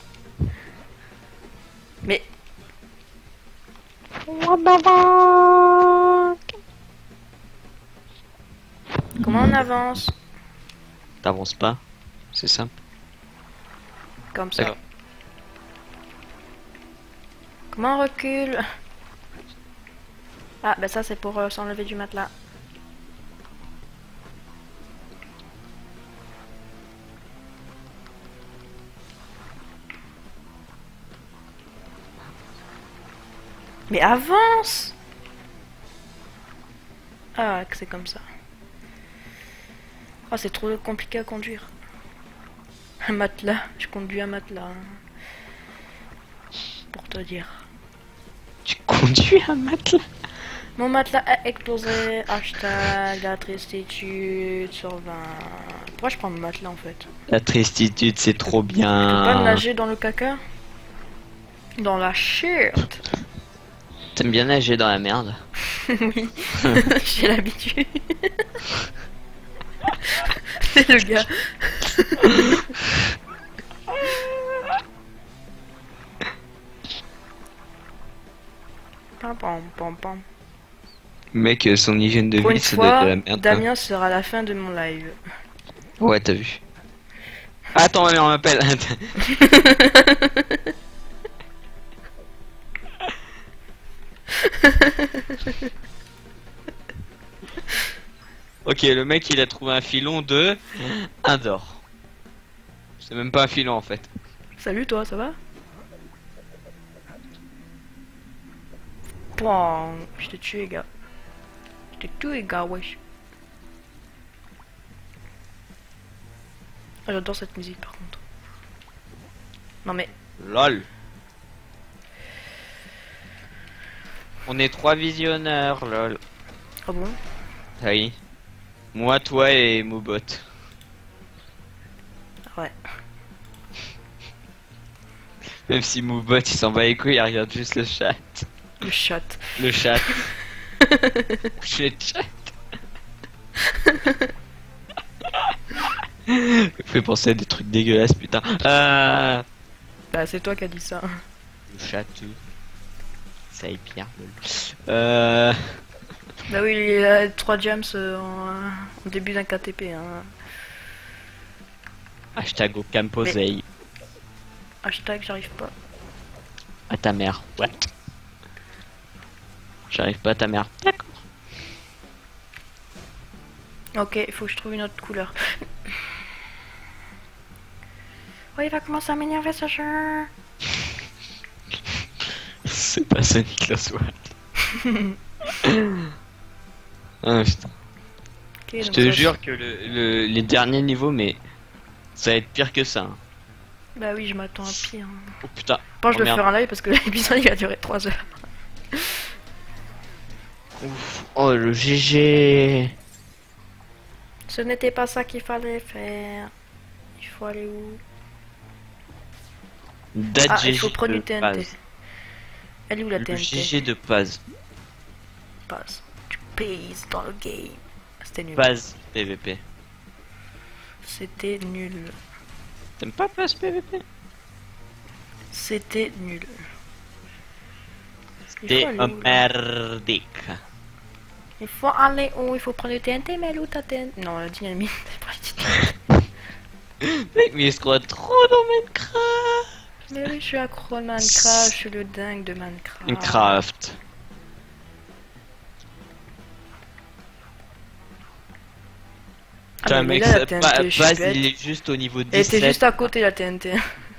Speaker 1: Mais. Comment on avance?
Speaker 2: T'avances pas? C'est simple.
Speaker 1: Comme ça.
Speaker 2: D'accord.
Speaker 1: Comment on recule? Ah, bah ça c'est pour s'enlever du matelas. Mais avance! Ah, que c'est comme ça. Ah, c'est trop compliqué à conduire. Un matelas, je conduis un matelas. Pour te dire.
Speaker 2: Tu conduis un matelas?
Speaker 1: Mon matelas a explosé. Hashtag la tristitude sur 20. Pourquoi je prends mon matelas en fait?
Speaker 2: La tristitude, c'est trop
Speaker 1: Je peux
Speaker 2: bien.
Speaker 1: pas nager dans le caca? Dans la shit.
Speaker 2: T'aimes bien nager dans la merde?
Speaker 1: Oui, j'ai l'habitude. C'est le gars. Pam, pam, pam, pam.
Speaker 2: Mec, son hygiène de
Speaker 1: Pour une
Speaker 2: vie, ça doit être
Speaker 1: fois,
Speaker 2: de la merde. hein.
Speaker 1: Damien sera à la fin de mon live.
Speaker 2: Ouais, t'as vu. Attends, on m'appelle. Ok, le mec il a trouvé un filon de 1 d'or. C'est même pas un filon en fait.
Speaker 1: Salut toi, ça va? Pouah, je t'ai tué, gars. Je t'ai tué, gars, wesh. Ah, j'adore cette musique par contre. Non mais,
Speaker 2: LOL. On est 3 visionneurs, lol.
Speaker 1: ah bon?
Speaker 2: Ah oui. Moi, toi et Mobot.
Speaker 1: Ouais.
Speaker 2: Même si Moobot il s'en bat les couilles, il regarde juste le chat.
Speaker 1: Le chat.
Speaker 2: Le chat. Le chat. Fait penser à des trucs dégueulasses, putain.
Speaker 1: Bah c'est toi qui as dit ça.
Speaker 2: Le chat. Ça est bien.
Speaker 1: Bah oui, il a 3 gems en début d'un KTP. Hein.
Speaker 2: Hashtag aucun posei.
Speaker 1: Hashtag j'arrive pas.
Speaker 2: À ta mère. What? J'arrive pas à ta mère. D'accord.
Speaker 1: Ok, il faut que je trouve une autre couleur. Oh, il va commencer à m'énerver ce jeu.
Speaker 2: C'est pas ça, Nicolas Watt. Ah putain.
Speaker 1: Okay,
Speaker 2: Je te jure que les derniers niveaux, mais ça va être pire que ça. Hein.
Speaker 1: Bah oui, je m'attends à pire.
Speaker 2: Oh putain.
Speaker 1: Bon, je
Speaker 2: Oh,
Speaker 1: vais
Speaker 2: merde.
Speaker 1: faire un live parce que l'épisode il va durer 3 heures.
Speaker 2: Ouf. Oh le GG.
Speaker 1: Ce n'était pas ça qu'il fallait faire. Il faut aller où?
Speaker 2: Date
Speaker 1: Ah,
Speaker 2: GG
Speaker 1: il faut prendre
Speaker 2: de
Speaker 1: du TNT.
Speaker 2: Paz.
Speaker 1: Elle est où la
Speaker 2: Le
Speaker 1: TNT?
Speaker 2: GG de Paz.
Speaker 1: Passe. Tu payes dans le game. C'était nul.
Speaker 2: Paz PVP.
Speaker 1: C'était nul.
Speaker 2: T'aimes pas Paz PVP?
Speaker 1: C'était nul.
Speaker 2: T'es
Speaker 1: aller
Speaker 2: un
Speaker 1: où, là?
Speaker 2: merdique.
Speaker 1: Il faut aller où? Il faut prendre du TNT, mais elle est où ta TNT? Non, la dynamite, c'est pas la dynamite.
Speaker 2: Mec, mais il se croit trop dans Minecraft.
Speaker 1: Mais oui, je suis accro à Minecraft, je suis le dingue de Minecraft.
Speaker 2: Minecraft.
Speaker 1: Ah,
Speaker 2: Putain,
Speaker 1: mais
Speaker 2: mec,
Speaker 1: là, la
Speaker 2: ça-
Speaker 1: TNT, je suis
Speaker 2: Paz,
Speaker 1: bête.
Speaker 2: il est juste au niveau
Speaker 1: Elle était
Speaker 2: 17.
Speaker 1: juste à côté la TNT.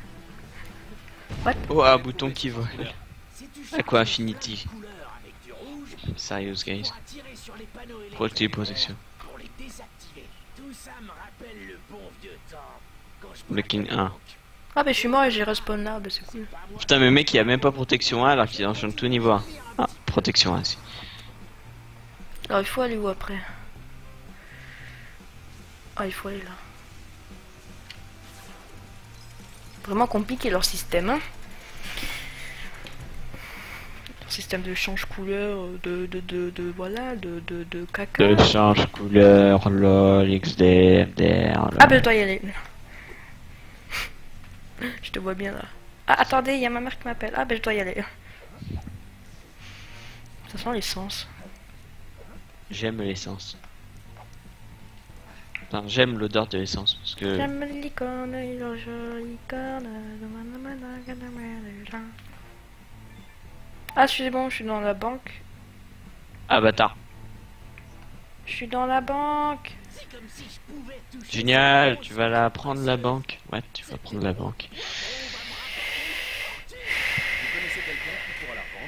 Speaker 2: Oh, un bouton qui vole. À quoi Infinity? Sérieux, guys. Protection. Blocking 1.
Speaker 1: Ah, bah je suis mort et j'ai respawn là, bah c'est cool.
Speaker 2: Putain, mais mec, il a même pas protection 1 alors qu'il est en tout niveau 1. Ah, protection 1 si.
Speaker 1: Alors il faut aller où après? Ah, il faut aller là. Vraiment compliqué leur système, hein. Leur système de change couleur, voilà, de caca.
Speaker 2: De change couleur, lol, XD, MDR.
Speaker 1: Ah, bah je dois y aller. Je te vois bien là. Ah, attendez, il y a ma mère qui m'appelle. Ah, bah je dois y aller. Ça sent l'essence.
Speaker 2: J'aime l'essence. Enfin, j'aime l'odeur de l'essence parce que.
Speaker 1: J'aime les licornes et leurs jolies licornes. Ah, c'est bon, je suis dans la banque.
Speaker 2: Ah, bâtard.
Speaker 1: Je suis dans la banque.
Speaker 2: Génial, tu vas la prendre la banque. Ouais, tu vas prendre la banque.
Speaker 3: Vous connaissez quelqu'un qui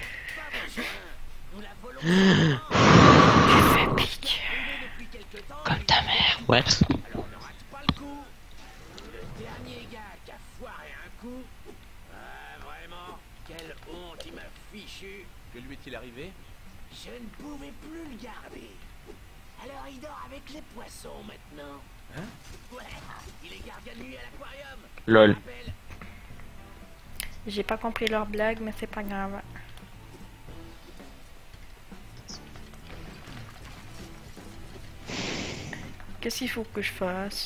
Speaker 3: pourra la revendre?
Speaker 1: Tu fais pique.
Speaker 2: Comme ta mère. What?
Speaker 4: Alors ne rate pas le coup. Le dernier gars qui a foiré un coup. Vraiment, quelle honte il m'a fichu.
Speaker 3: Que lui est-il arrivé?
Speaker 4: Je ne pouvais plus le garder. Alors il dort avec les poissons maintenant.
Speaker 3: Hein?
Speaker 4: Ouais, il est gardien de nuit à l'aquarium.
Speaker 2: Lol.
Speaker 4: Rappelle.
Speaker 1: J'ai pas compris leur blague, mais c'est pas grave. Qu'est-ce qu'il faut que je fasse?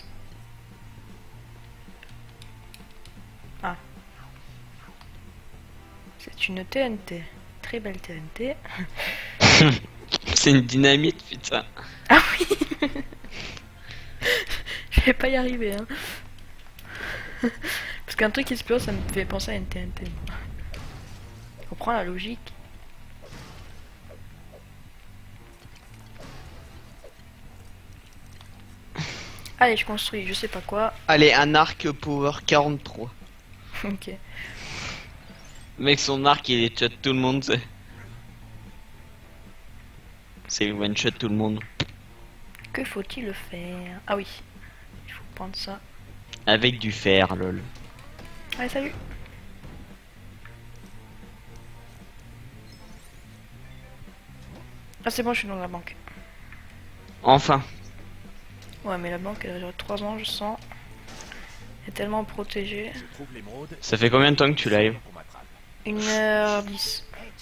Speaker 1: Ah. C'est une TNT. Très belle TNT.
Speaker 2: C'est une dynamite, putain.
Speaker 1: Ah oui. Je vais pas y arriver, hein. Parce qu'un truc qui explose, ça me fait penser à une TNT. Tu comprends la logique? Allez, je construis, je sais pas quoi.
Speaker 2: Allez, un arc power 43.
Speaker 1: Ok.
Speaker 2: Mec, son arc il est shot tout le monde, c'est. C'est one shot tout le monde.
Speaker 1: Que faut-il faire? Ah oui. Il faut prendre ça.
Speaker 2: Avec du fer, lol.
Speaker 1: Allez, salut. Ah c'est bon, je suis dans la banque.
Speaker 2: Enfin.
Speaker 1: Ouais, mais la banque, elle a déjà 3 ans, je sens. Et tellement protégé.
Speaker 3: Je trouve l'émeraude.
Speaker 2: Ça fait combien de temps que tu live?
Speaker 3: Qu'on m'attrape.
Speaker 1: 1h10.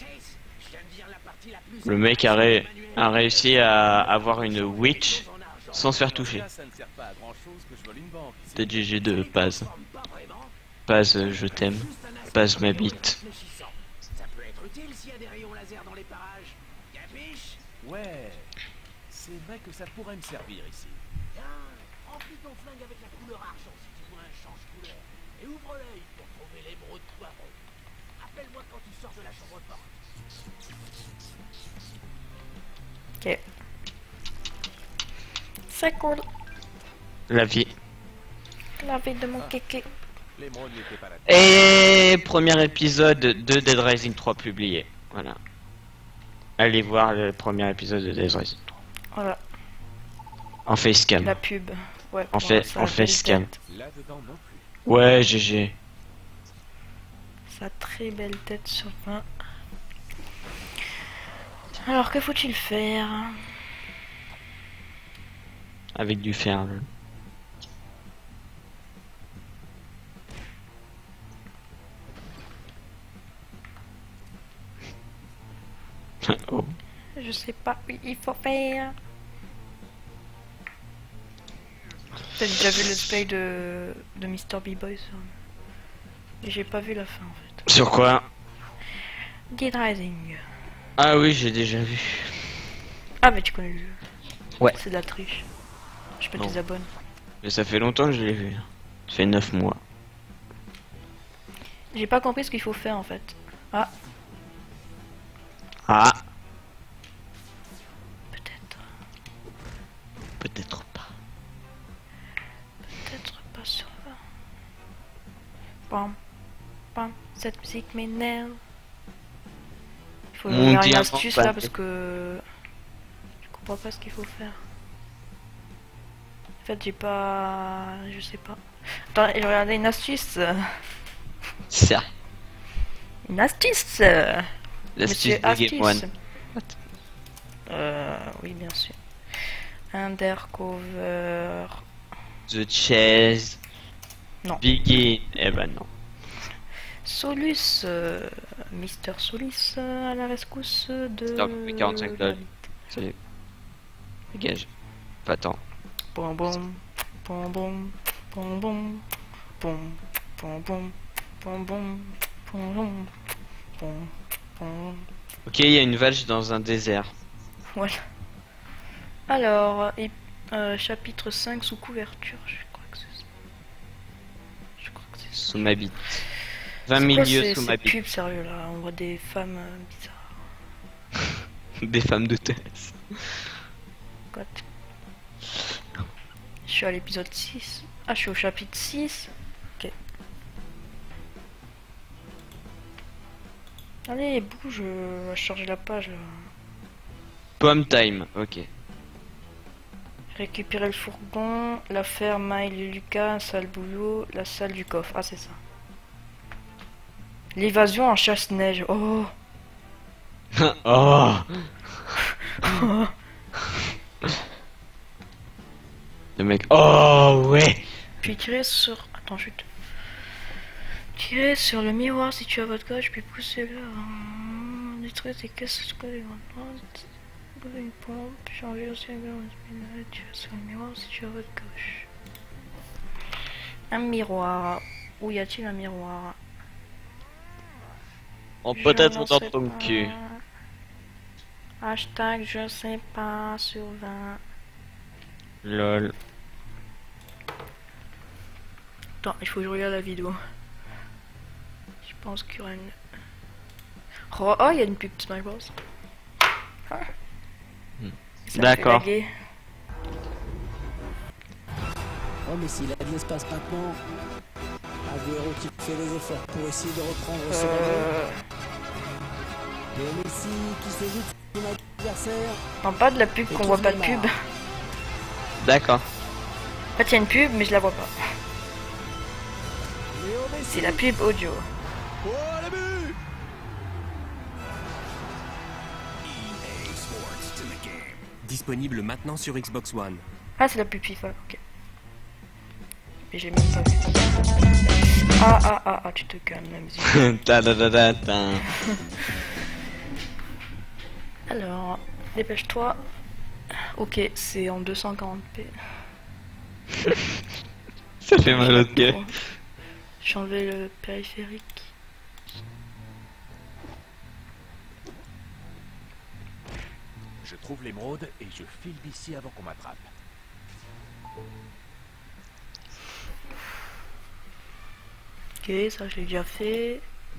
Speaker 2: Le mec a réussi à avoir une witch sans se faire toucher.
Speaker 3: Là, ça ne sert pas à grand chose que je vole une banque.
Speaker 2: T'es GG de Paz. Paz, je t'aime. Paz ma bite.
Speaker 4: Ça peut être utile s'il y a des rayons laser dans les parages. Capiche?
Speaker 3: Ouais, c'est vrai que ça pourrait me servir ici.
Speaker 4: Tiens, remplis ton flingue avec la couleur argent si tu vois un change-couleur. Et ouvre l'œil pour trouver l'émeraude poireau. Rappelle-moi quand tu sors de la chambre forte.
Speaker 1: Ok. C'est cool.
Speaker 2: La vie.
Speaker 1: La vie de mon kéké.
Speaker 3: L'émeraude n'était pas là.
Speaker 2: Et premier épisode de Dead Rising 3 publié. Voilà. Allez voir le premier épisode de Dead Rising 3.
Speaker 1: Voilà.
Speaker 2: En facecam.
Speaker 1: La pub. Ouais.
Speaker 2: En
Speaker 1: pour
Speaker 2: fait,
Speaker 1: ça,
Speaker 2: en
Speaker 1: la belle
Speaker 2: facecam.
Speaker 1: tête.
Speaker 3: Là-dedans non plus.
Speaker 2: Ouais, GG.
Speaker 1: Sa très belle tête sur 20. Alors, que faut-il faire?
Speaker 2: Avec du fer. Oh.
Speaker 1: Je sais pas, oui, il faut faire. T'as déjà vu le display de Mr. B-Boy ça. Et j'ai pas vu la fin en fait.
Speaker 2: Sur quoi?
Speaker 1: Dead Rising.
Speaker 2: Ah oui, j'ai déjà vu.
Speaker 1: Ah mais tu connais le jeu.
Speaker 2: Ouais.
Speaker 1: C'est de la triche. Je peux
Speaker 2: Non.
Speaker 1: des abonnes.
Speaker 2: Mais ça fait longtemps que je l'ai vu. Ça fait 9 mois.
Speaker 1: J'ai pas compris ce qu'il faut faire en fait. Ah,
Speaker 2: Ah,
Speaker 1: peut-être.
Speaker 2: peut-être pas.
Speaker 1: Peut-être pas sur 20. Pam, pam, cette musique m'énerve. Il faut
Speaker 2: Mon
Speaker 1: faire une
Speaker 2: diamant
Speaker 1: astuce
Speaker 2: pas
Speaker 1: là
Speaker 2: de-
Speaker 1: parce que je comprends pas ce qu'il faut faire. En fait, j'ai pas, je sais pas. Attends, j'ai regardé une astuce.
Speaker 2: Ça.
Speaker 1: Une astuce.
Speaker 2: L'astuce de Game One.
Speaker 1: Oui, bien sûr. Undercover.
Speaker 2: The Chase.
Speaker 1: Non.
Speaker 2: Begin. Eh ben non.
Speaker 1: Solus. Mister Solus à la rescousse de.
Speaker 2: Stop, 45 dollars. Salut. Dégage. Pas tant.
Speaker 1: Bom bom. Bom bom. Bom bom. Bom. Bom bom. Bom bom. Bom bom. Bom. Bom.
Speaker 2: Ok, il y a une vache dans un désert.
Speaker 1: Voilà. Alors, chapitre 5 sous couverture, je crois que c'est ça. Je crois que c'est ça.
Speaker 2: Sous ma bite. 20
Speaker 1: C'est quoi
Speaker 2: milieux
Speaker 1: ces-
Speaker 2: sous
Speaker 1: ces
Speaker 2: ma bite.
Speaker 1: pubs, sérieux là, on voit des femmes bizarres.
Speaker 2: Des femmes de thèse.
Speaker 1: Quoi Je suis à l'épisode 6. Ah, je suis au chapitre 6. Ok. Allez, bouge, on va charger la page. Là.
Speaker 2: Pomme time. Ok.
Speaker 1: Récupérer le fourgon, la ferme, Maïl et Lucas, un sale boulot, la salle du coffre. Ah, c'est ça. L'évasion en chasse-neige. Oh!
Speaker 2: Oh. Le mec. Oh ouais.
Speaker 1: Puis tirer sur. Attends, chute. Tirer sur le miroir si tu as votre gauche, puis pousser là. Détruire tes caisses, une pompe, changer aussi la garde, tirer sur le miroir si tu as votre gauche. Un miroir. Où y a-t-il un miroir?
Speaker 2: On
Speaker 1: Je
Speaker 2: peut être
Speaker 1: n'en
Speaker 2: dans
Speaker 1: sais
Speaker 2: ton
Speaker 1: pas.
Speaker 2: cul.
Speaker 1: Hashtag je sais pas sur 20.
Speaker 2: Lol.
Speaker 1: Attends, il faut que je regarde la vidéo. Je pense qu'il y aura une. Oh, il y a une pub Smash Bros. Ah.
Speaker 2: Hmm.
Speaker 1: Ça me
Speaker 2: D'accord.
Speaker 1: fait laguer.
Speaker 9: Oh mais si la vie se passe maintenant, Agüero qui fait des efforts pour essayer de reprendre ce ballon. Et Messi qui se joue de son adversaire.
Speaker 1: Non, pas de la pub
Speaker 9: Et
Speaker 1: qu'on voit
Speaker 9: trouve
Speaker 1: pas de
Speaker 9: Neymar.
Speaker 1: pub.
Speaker 2: D'accord.
Speaker 1: En fait, il y a une pub, mais je la vois pas.
Speaker 9: Léo Messi.
Speaker 1: C'est la pub audio.
Speaker 9: Oh le but.
Speaker 10: Disponible maintenant sur Xbox One.
Speaker 1: Ah, c'est la pub FIFA, ok. Mais j'ai même pas vu. Ah, tu te calmes la musique.
Speaker 2: Ta da da da ta.
Speaker 1: Alors, dépêche-toi. Ok, c'est en 240p.
Speaker 2: Ça fait mal au pied.
Speaker 1: J'ai enlevé le périphérique.
Speaker 3: Je trouve l'émeraude et je file d'ici avant qu'on m'attrape.
Speaker 1: Ok, ça j'ai déjà fait.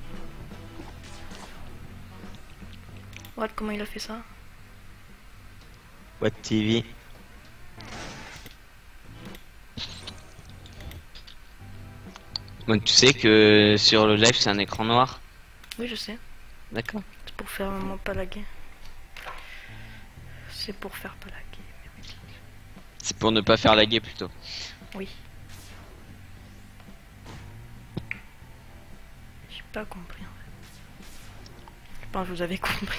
Speaker 1: What, comment il a fait ça?
Speaker 2: What TV? Bon, tu sais que sur le live c'est un écran noir.
Speaker 1: Oui, je sais.
Speaker 2: D'accord.
Speaker 1: C'est pour faire vraiment pas laguer. C'est pour faire pas laguer.
Speaker 2: C'est pour ne pas faire laguer plutôt.
Speaker 1: Oui. J'ai pas compris en fait. Je pense que vous avez compris.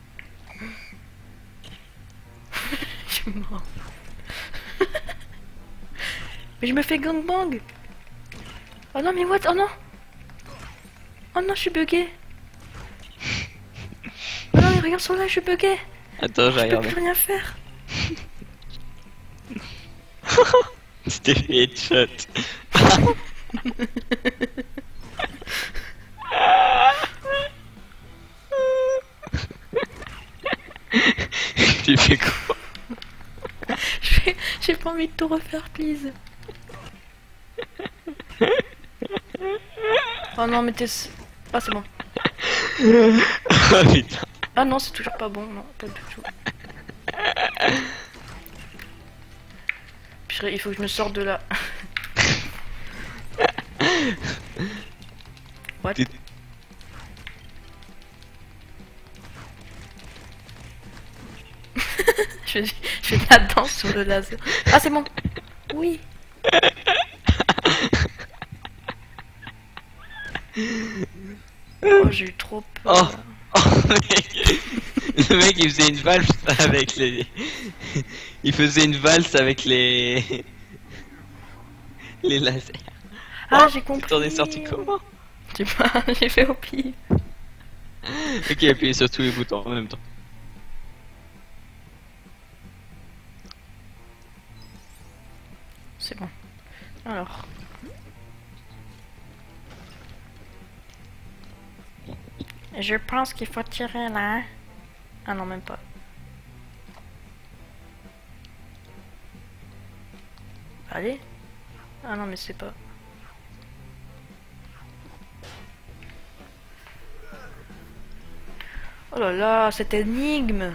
Speaker 1: Je suis mort. Mais je me fais gangbang. Oh non mais what? Oh non. Oh non, je suis bugué. Oh non mais regarde sur là, je suis bugué.
Speaker 2: Attends, j'ai
Speaker 1: Je peux
Speaker 2: regardé.
Speaker 1: plus rien faire.
Speaker 2: C'était fait headshot. Tu fais quoi?
Speaker 1: J'ai pas envie de tout refaire, please. Oh non, mais t'es... Ah, c'est bon.
Speaker 2: Oh putain.
Speaker 1: Ah non, c'est toujours pas bon, non, pas du tout. Purée, il faut que je me sorte de là. What? je fais de la danse sur le laser. Ah, c'est bon. Oui. Oh, j'ai eu trop peur.
Speaker 2: Oh, mec. Le mec il faisait une valse avec les... Il faisait une valse avec les... Les lasers.
Speaker 1: Ah, j'ai compris.
Speaker 2: T'en es sorti comment?
Speaker 1: Je sais pas, j'ai fait au pire.
Speaker 2: Ok, appuyez sur tous les boutons en même temps.
Speaker 1: C'est bon. Alors. Je pense qu'il faut tirer là. Ah non, même pas. Allez. Ah non, mais c'est pas. Oh là là, cette énigme.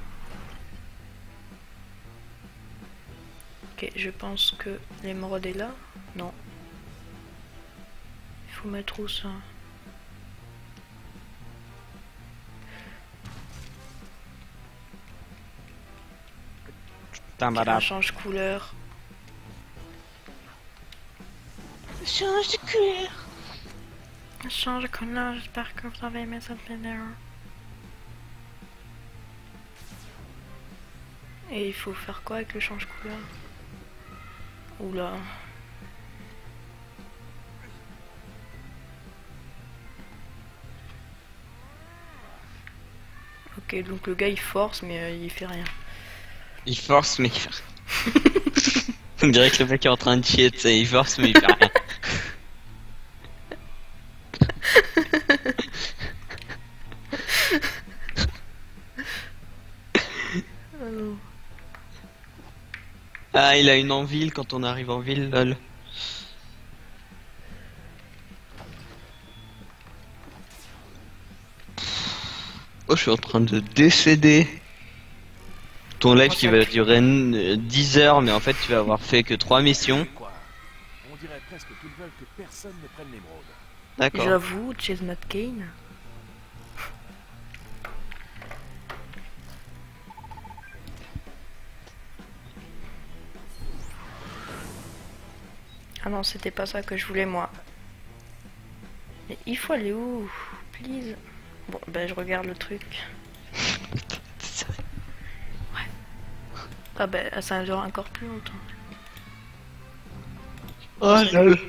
Speaker 1: Ok, je pense que l'émeraude est là. Non. Il faut mettre où ça? Ça change couleur.
Speaker 8: Change de couleur.
Speaker 1: Change de couleur, j'espère que vous avez aimé cette vidéo. Et il faut faire quoi avec le change couleur? Oula. Ok, donc le gars il force mais il fait rien.
Speaker 2: Il force mais il fait rien. On dirait que le mec est en train de chier, tu sais, il force mais il fait rien. Ah, il a une en ville quand on arrive en ville, lol. Oh, je suis en train de décéder. Ton live qui va durer 10 heures, mais en fait tu vas avoir fait que 3 missions.
Speaker 3: Quoi? On dirait presque qu'ils veulent que personne ne prenne l'émeraude.
Speaker 2: D'accord.
Speaker 1: J'avoue, Chestnut Kane. Ah non, c'était pas ça que je voulais moi. Mais il faut aller où? Please. Bon, ben je regarde le truc. Ouais. Ah ben ça dure encore plus longtemps.
Speaker 2: Oh là là.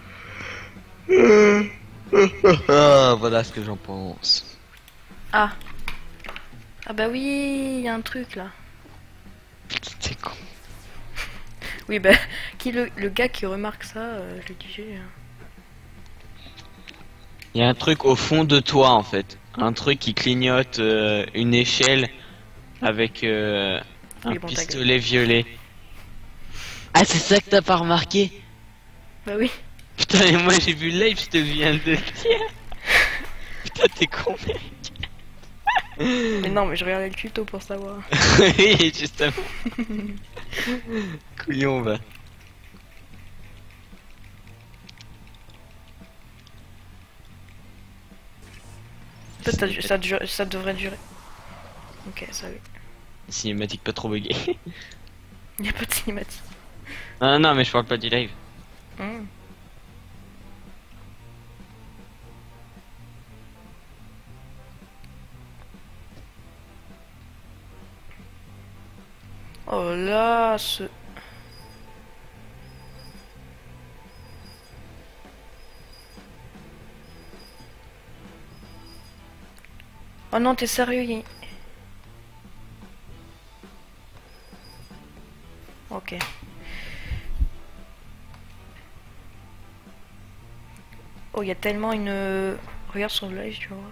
Speaker 2: Ah, voilà ce que j'en pense.
Speaker 1: Ah. Ah bah oui, il y a un truc là.
Speaker 2: C'est con.
Speaker 1: Oui bah, qui le gars qui remarque ça, je le disais.
Speaker 2: Il y a un truc au fond de toi en fait. Un truc qui clignote une échelle avec un
Speaker 1: Oui, bon, ta
Speaker 2: pistolet violet. Ah, c'est ça que t'as pas remarqué?
Speaker 1: Bah oui.
Speaker 2: Putain, mais moi j'ai vu le live, je te viens de le dire. Putain, t'es con, mec.
Speaker 1: Mais non, mais je regardais le tuto pour savoir.
Speaker 2: Oui, justement. Couillon, va.
Speaker 1: Peut-être ça devrait durer. Ok, salut.
Speaker 2: Cinématique pas trop buggée.
Speaker 1: Il n'y a pas de cinématique.
Speaker 2: Ah non, mais je parle pas du live.
Speaker 1: Hmm. Oh là, ce... Oh non, t'es sérieux? Ok. Oh, il y a tellement une... Regarde sur le live, tu vois.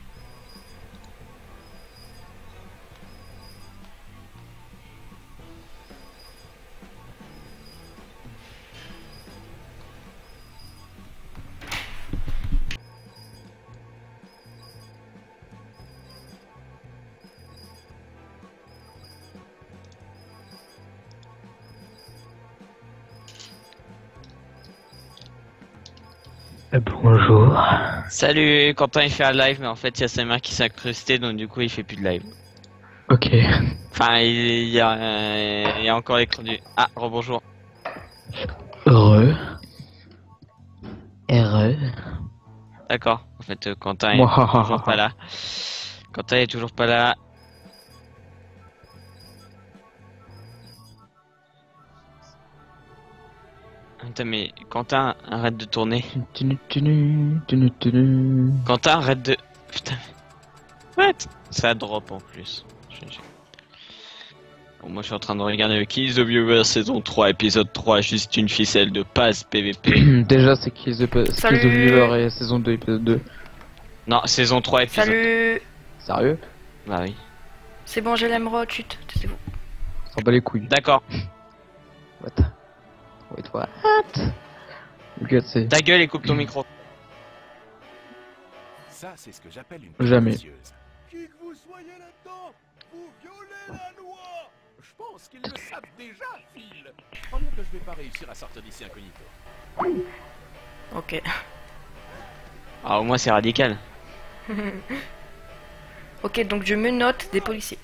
Speaker 10: Bonjour.
Speaker 2: Salut, Quentin il fait un live, mais en fait il y a sa mère qui s'est incrustée, donc du coup il fait plus de live.
Speaker 10: Ok.
Speaker 2: Enfin, il y a encore l'écran du... Ah, rebonjour.
Speaker 10: Heureux. Heureux.
Speaker 2: D'accord, en fait Quentin est toujours pas là. Quentin est toujours pas là. Putain, mais Quentin, arrête de tourner. Quentin, arrête de... Putain. What? Ça drop en plus. Bon, moi je suis en train de regarder Kill the Viewer saison 3 épisode 3, juste une ficelle de passe PVP.
Speaker 10: Déjà c'est Kill the Viewer et saison 2 épisode 2.
Speaker 2: Non, saison 3 épisode.
Speaker 1: Salut.
Speaker 10: Sérieux?
Speaker 2: Bah oui.
Speaker 1: C'est bon, j'ai l'émeraude, chut, taisez-vous.
Speaker 10: S'en bat les couilles.
Speaker 2: D'accord.
Speaker 10: What? Wait, what? Regarde, c'est...
Speaker 2: Ta gueule et coupe ton micro.
Speaker 3: Ça, c'est ce que j'appelle une
Speaker 10: Jamais.
Speaker 3: précieuse. Qui que vous soyez là-dedans, vous violez la loi. Je pense qu'ils le savent déjà, Phil. Je crois bien que je vais pas réussir à sortir d'ici incognito.
Speaker 1: Ok.
Speaker 2: Ah, au moins c'est radical.
Speaker 1: Ok, donc je me note des policiers.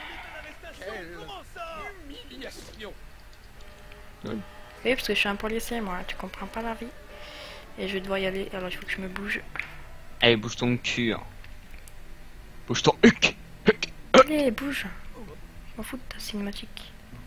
Speaker 1: Oui, parce que je suis un policier, moi, tu comprends pas la vie. Et je vais devoir y aller, alors il faut que je me bouge.
Speaker 2: Allez, bouge ton cul. Bouge ton huc.
Speaker 1: Allez, bouge. Je m'en fous de ta cinématique.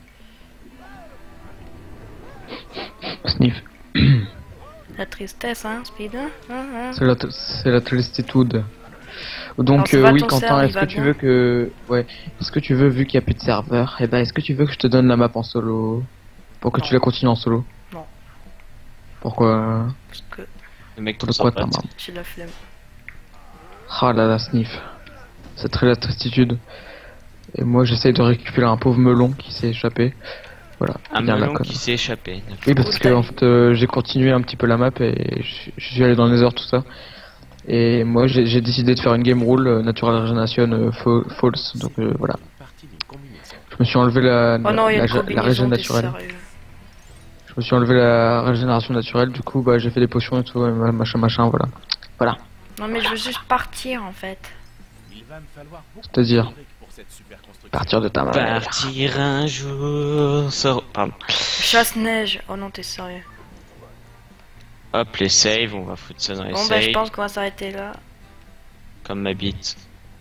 Speaker 10: Sniff.
Speaker 1: La tristesse, hein, Speed, hein.
Speaker 10: C'est la tristitude. Donc
Speaker 1: Alors,
Speaker 10: oui,
Speaker 1: ton
Speaker 10: Quentin,
Speaker 1: serve, il
Speaker 10: est-ce
Speaker 1: va
Speaker 10: que tu
Speaker 1: bien.
Speaker 10: veux que... Ouais, est-ce que tu veux, vu qu'il n'y a plus de serveur, et ben est-ce que tu veux que je te donne la map en solo? Pour que
Speaker 1: Non.
Speaker 10: tu la continues en solo?
Speaker 1: Non.
Speaker 10: Pourquoi?
Speaker 1: Parce que
Speaker 2: Le mec trop
Speaker 10: Pourquoi ta
Speaker 2: sympathique.
Speaker 10: main?
Speaker 1: j'ai la flemme.
Speaker 10: Ah là là, Sniff. C'est très la tristitude. Et moi j'essaye de récupérer un pauvre melon qui s'est échappé. Voilà.
Speaker 2: Un
Speaker 10: bien la
Speaker 2: melon
Speaker 10: conne.
Speaker 2: qui s'est échappé.
Speaker 10: Oui, parce que en fait j'ai continué un petit peu la map et je suis allé dans les heures tout ça. Et moi j'ai décidé de faire une game rule Natural Regeneration false. Donc voilà. Je me suis enlevé
Speaker 1: Oh non, il y a une
Speaker 10: la
Speaker 1: combinaison,
Speaker 10: régène
Speaker 1: t'es
Speaker 10: naturelle.
Speaker 1: sérieux.
Speaker 10: Je me suis enlevé la régénération naturelle, du coup bah j'ai fait des potions et tout, et machin, voilà. Voilà.
Speaker 1: Non mais je veux juste partir en fait.
Speaker 3: Il va me falloir beaucoup
Speaker 10: C'est-à-dire
Speaker 3: de briques pour cette super construction.
Speaker 10: partir de ta main.
Speaker 2: Partir un jour. Pardon.
Speaker 1: Chasse-neige. Oh non, t'es sérieux.
Speaker 2: Hop, les saves, on va foutre ça dans les
Speaker 1: Bon bah je
Speaker 2: saves.
Speaker 1: pense qu'on va s'arrêter là.
Speaker 2: Comme ma bite.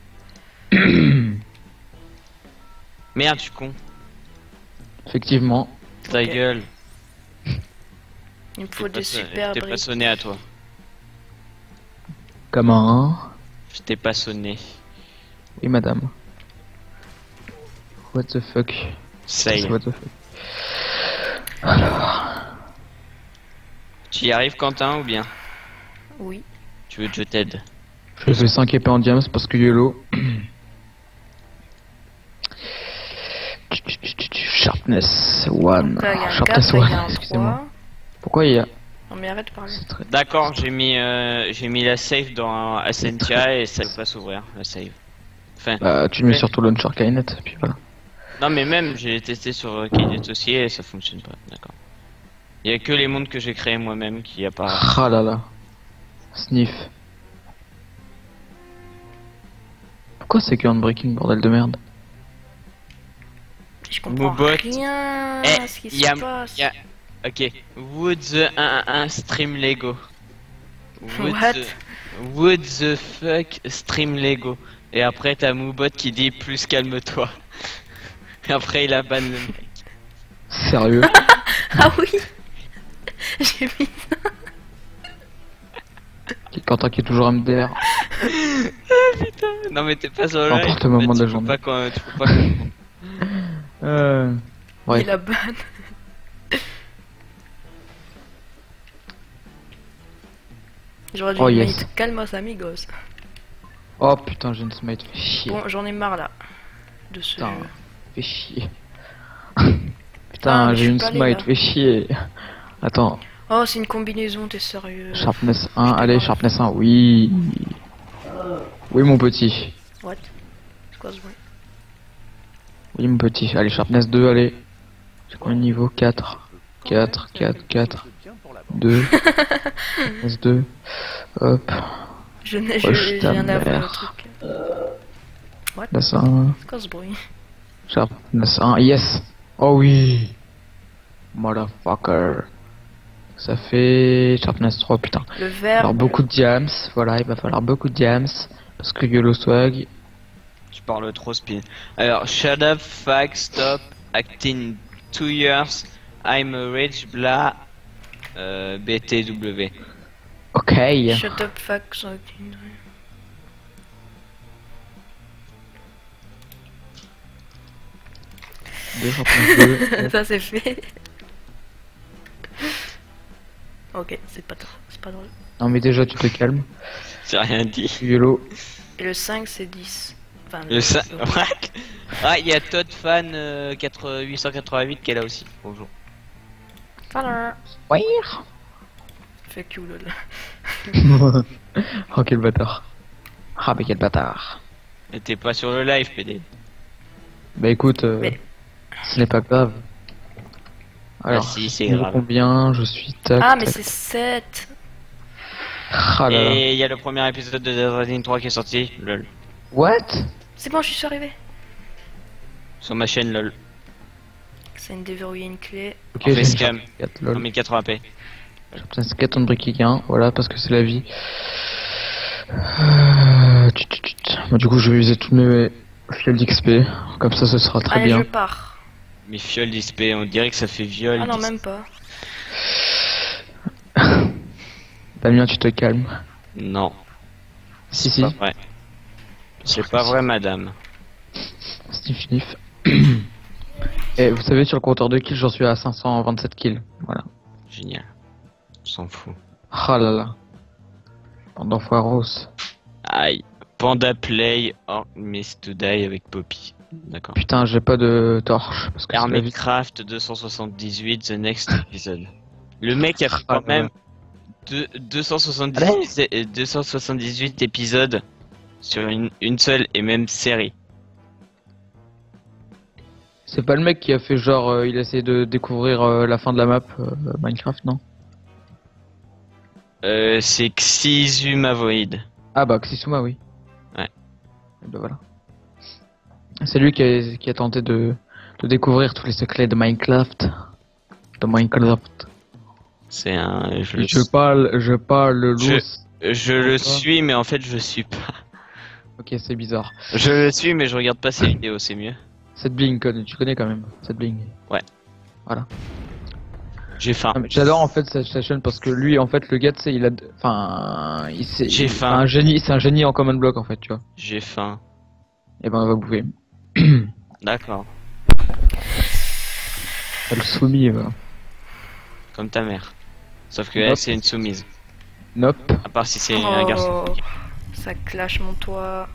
Speaker 2: Merde, je suis con.
Speaker 10: Effectivement.
Speaker 2: Ta
Speaker 1: Ok.
Speaker 2: gueule.
Speaker 1: Il me faut des super
Speaker 2: Je t'ai pas
Speaker 1: briques.
Speaker 2: sonné à toi.
Speaker 10: Comment?
Speaker 2: Je t'ai pas sonné.
Speaker 10: Oui, madame. What the fuck?
Speaker 2: Say.
Speaker 10: What the fuck? Alors...
Speaker 2: Tu y arrives, Quentin, ou bien?
Speaker 1: Oui.
Speaker 2: Tu veux que je t'aide?
Speaker 10: Je fais 5 épées en diams parce que YOLO. Sharpness 1.
Speaker 1: Donc là, il y a un
Speaker 10: Sharpness
Speaker 1: 4, il y a
Speaker 10: 1,
Speaker 1: un
Speaker 10: excusez-moi.
Speaker 1: 3.
Speaker 10: Pourquoi il y a...
Speaker 1: Non mais arrête de parler.
Speaker 10: C'est très...
Speaker 2: D'accord, j'ai mis la save dans Ascentia et ça va pas s'ouvrir, la save. Enfin,
Speaker 10: Bah, tu le mets sur ton launcher Kainet, et puis voilà.
Speaker 2: non mais même, j'ai testé sur Kainet aussi et ça fonctionne pas, d'accord. Il y a que les mondes que j'ai créés moi-même qui apparaissent.
Speaker 10: Ah là là. Sniff. Pourquoi c'est que breaking, bordel de merde?
Speaker 1: Je comprends
Speaker 2: Moobot.
Speaker 1: rien
Speaker 2: Eh,
Speaker 1: à ce qui
Speaker 2: y a-
Speaker 1: se passe.
Speaker 2: y a- Ok, Would the 111 stream Lego.
Speaker 1: What?
Speaker 2: Would the fuck stream Lego. Et après t'as Moobot qui dit plus calme-toi. Et après il abandonne le mec.
Speaker 10: Sérieux?
Speaker 1: Ah oui. J'ai mis ça.
Speaker 10: Quentin qui est toujours MDR.
Speaker 2: Non mais t'es pas sur le
Speaker 10: N'importe
Speaker 2: live,
Speaker 10: le moment
Speaker 2: en fait,
Speaker 10: de la
Speaker 2: tu peux
Speaker 10: journée.
Speaker 2: pas quand- tu peux pas.
Speaker 10: Ouais.
Speaker 1: Il a ban. J'aurais dû
Speaker 10: Oh,
Speaker 1: lui
Speaker 10: yes.
Speaker 1: mettre calmos amigos.
Speaker 10: Oh putain, j'ai une smite, fais chier.
Speaker 1: Bon, j'en ai marre là. De ce.
Speaker 10: Putain, fais chier.
Speaker 1: Ah,
Speaker 10: Putain,
Speaker 1: mais
Speaker 10: j'ai
Speaker 1: je
Speaker 10: une
Speaker 1: suis pas allé,
Speaker 10: smite,
Speaker 1: là.
Speaker 10: fais chier. Attends,
Speaker 1: Oh, c'est une combinaison, t'es sérieux?
Speaker 10: sharpness 1, allez, sharpness 1, oui. Oui, mon petit.
Speaker 1: What? C'est quoi ce bruit?
Speaker 10: Oui, mon petit. Allez, sharpness 2, allez. J'ai combien de niveau? 4. 4, 4, 4. 2. Sharpness 2. Hop.
Speaker 1: Je n'ai
Speaker 10: Oh,
Speaker 1: j'ai
Speaker 10: ta
Speaker 1: rien à voir le
Speaker 10: mère.
Speaker 1: truc.
Speaker 10: Sharpness 1.
Speaker 1: C'est quoi ce bruit?
Speaker 10: Sharpness 1, yes. Oh oui. Motherfucker. Ça fait sharpness 3, putain.
Speaker 1: Le
Speaker 10: Il va
Speaker 1: vert.
Speaker 10: falloir beaucoup de diams. Voilà, il va falloir beaucoup de diams. Parce que YOLO swag.
Speaker 2: Tu parles trop spin. Alors, shut up, fuck, stop, acting 2 years, I'm a rich, blah, BTW.
Speaker 10: Ok.
Speaker 1: Shut up, fuck. ça-
Speaker 10: Deux sharpness 2.
Speaker 1: Ça c'est fait. Ok, c'est pas drôle. C'est pas drôle.
Speaker 10: Non mais déjà tu te calmes.
Speaker 2: J'ai rien dit.
Speaker 10: YOLO.
Speaker 1: Et le 5 c'est 10. Enfin,
Speaker 2: Le What? Ah, il y a Todd Fan 888 qui est là aussi. Bonjour.
Speaker 1: Voilà.
Speaker 10: Ouais.
Speaker 1: Fuck you lol.
Speaker 10: Oh quel bâtard. Ah mais quel bâtard.
Speaker 2: Et t'es pas sur le live, PD.
Speaker 10: Bah écoute,
Speaker 1: Mais-
Speaker 10: ce n'est pas grave. Alors,
Speaker 2: si, c'est
Speaker 10: niveau
Speaker 2: grave.
Speaker 10: combien je suis tac,
Speaker 1: Ah, mais
Speaker 10: tac.
Speaker 1: c'est 7.
Speaker 10: Ah là là.
Speaker 2: Et il y a le premier épisode de Dead Rising 3 qui est sorti, lol.
Speaker 10: What?
Speaker 1: C'est bon, je suis arrivé.
Speaker 2: Sur ma chaîne, lol.
Speaker 1: C'est une déverrouiller une clé.
Speaker 10: Ok,
Speaker 2: On fait
Speaker 10: j'ai une
Speaker 2: scam.
Speaker 10: sharpness 4,
Speaker 2: En
Speaker 10: lol.
Speaker 2: 1080p.
Speaker 10: Sharpness 4 en briquet 1, voilà parce que c'est la vie. Moi du coup je vais user tous mes fioles d'XP, comme ça ce sera très
Speaker 1: Allez, je
Speaker 10: bien.
Speaker 1: pars.
Speaker 2: Mais fiole d'XP, on dirait que ça fait viol.
Speaker 1: Ah non, même pas.
Speaker 10: Damien tu te calmes.
Speaker 2: Non,
Speaker 10: Si si,
Speaker 2: pas vrai. C'est pas vrai, madame.
Speaker 10: sniff sniff. Et vous savez sur le compteur de kills j'en suis à 527 kills, voilà.
Speaker 2: Génial. On s'en fout.
Speaker 10: Ah là là. Pendant Foiros.
Speaker 2: Aïe. Panda Play or Miss to Die avec Poppy. D'accord.
Speaker 10: Putain j'ai pas de torche parce que c'est la vie.
Speaker 2: Hermitcraft 278, The Next Episode. Le mec a fait
Speaker 10: Ah,
Speaker 2: quand même 278 épisodes sur une seule et même série.
Speaker 10: C'est pas le mec qui a fait genre il a essayé de découvrir la fin de la map Minecraft non?
Speaker 2: C'est Xizuma Void.
Speaker 10: Ah bah Xisuma oui.
Speaker 2: Ouais.
Speaker 10: Et bah voilà. C'est lui qui a tenté de découvrir tous les secrets de Minecraft. De Minecraft.
Speaker 2: C'est un.
Speaker 10: Je parle le
Speaker 2: Je-
Speaker 10: loup.
Speaker 2: Je le suis, mais en fait, je suis pas.
Speaker 10: Ok c'est bizarre.
Speaker 2: Je le suis, mais je regarde pas ses vidéos, c'est mieux.
Speaker 10: Cette bling tu connais quand même. Cette bling.
Speaker 2: Ouais.
Speaker 10: Voilà.
Speaker 2: J'ai faim.
Speaker 10: Non, mais j'adore en fait sa chaîne parce que lui en fait le gars tu sais il a enfin
Speaker 2: J'ai faim.
Speaker 10: c'est un génie en command block en fait tu vois.
Speaker 2: J'ai faim.
Speaker 10: Et ben on va bouffer.
Speaker 2: D'accord.
Speaker 10: Le soumis
Speaker 2: Comme ta mère. Sauf que
Speaker 10: Nope.
Speaker 2: elle c'est une soumise.
Speaker 10: Nope.
Speaker 2: À part si c'est un garçon.
Speaker 1: Oh, ça clash mon toit.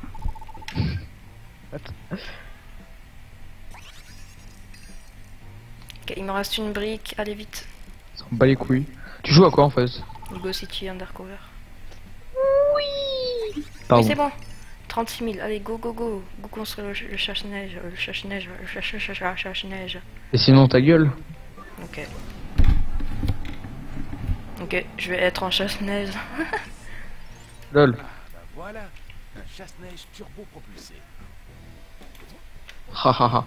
Speaker 1: Ok, il me reste une brique, allez vite.
Speaker 10: On bat les couilles. Tu joues à quoi en fait?
Speaker 1: Go City Undercover.
Speaker 10: Pardon.
Speaker 1: Oui, c'est bon. 36 000, allez, go, go, go. Go construire le chasse-neige, le chasse-neige, le chasse-neige.
Speaker 10: Et sinon ta gueule.
Speaker 1: Ok. Ok, je vais être en chasse-neige.
Speaker 10: Lol.
Speaker 3: Ah, bah voilà, un chasse-neige turbo-propulsé.
Speaker 10: Hahaha.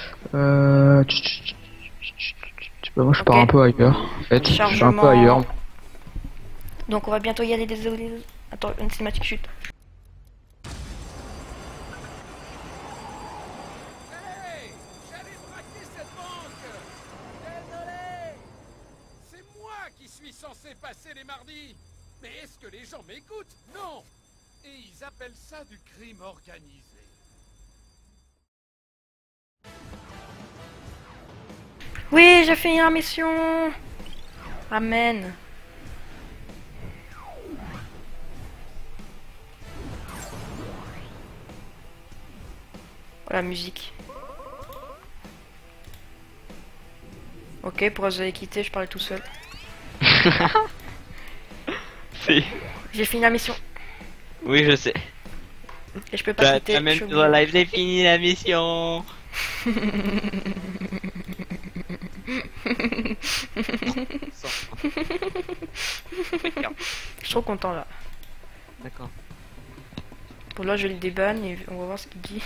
Speaker 10: Bah, moi je pars
Speaker 1: Ok.
Speaker 10: un peu ailleurs. En fait, je suis un peu
Speaker 1: Chargement.
Speaker 10: ailleurs.
Speaker 1: Donc on va bientôt y aller, désolé. Attends, une cinématique chute.
Speaker 3: Hey, j'allais braquer cette banque. Désolé. C'est moi qui suis censé passer les mardis. Mais est-ce que les gens m'écoutent? Non. Et ils appellent ça du crime organisé.
Speaker 1: Oui, j'ai fini la mission. Amen. La musique. Ok, pour vous avez quitté, je parlais tout seul.
Speaker 2: Si.
Speaker 1: J'ai fini la mission.
Speaker 2: Oui, je sais.
Speaker 1: Et je peux pas quitter.
Speaker 2: T'as même
Speaker 1: je suis
Speaker 2: sur la
Speaker 1: obligée.
Speaker 2: live, j'ai fini la mission.
Speaker 1: Je suis trop content là.
Speaker 2: D'accord.
Speaker 1: Bon là je le débanne et on va voir ce qu'il dit.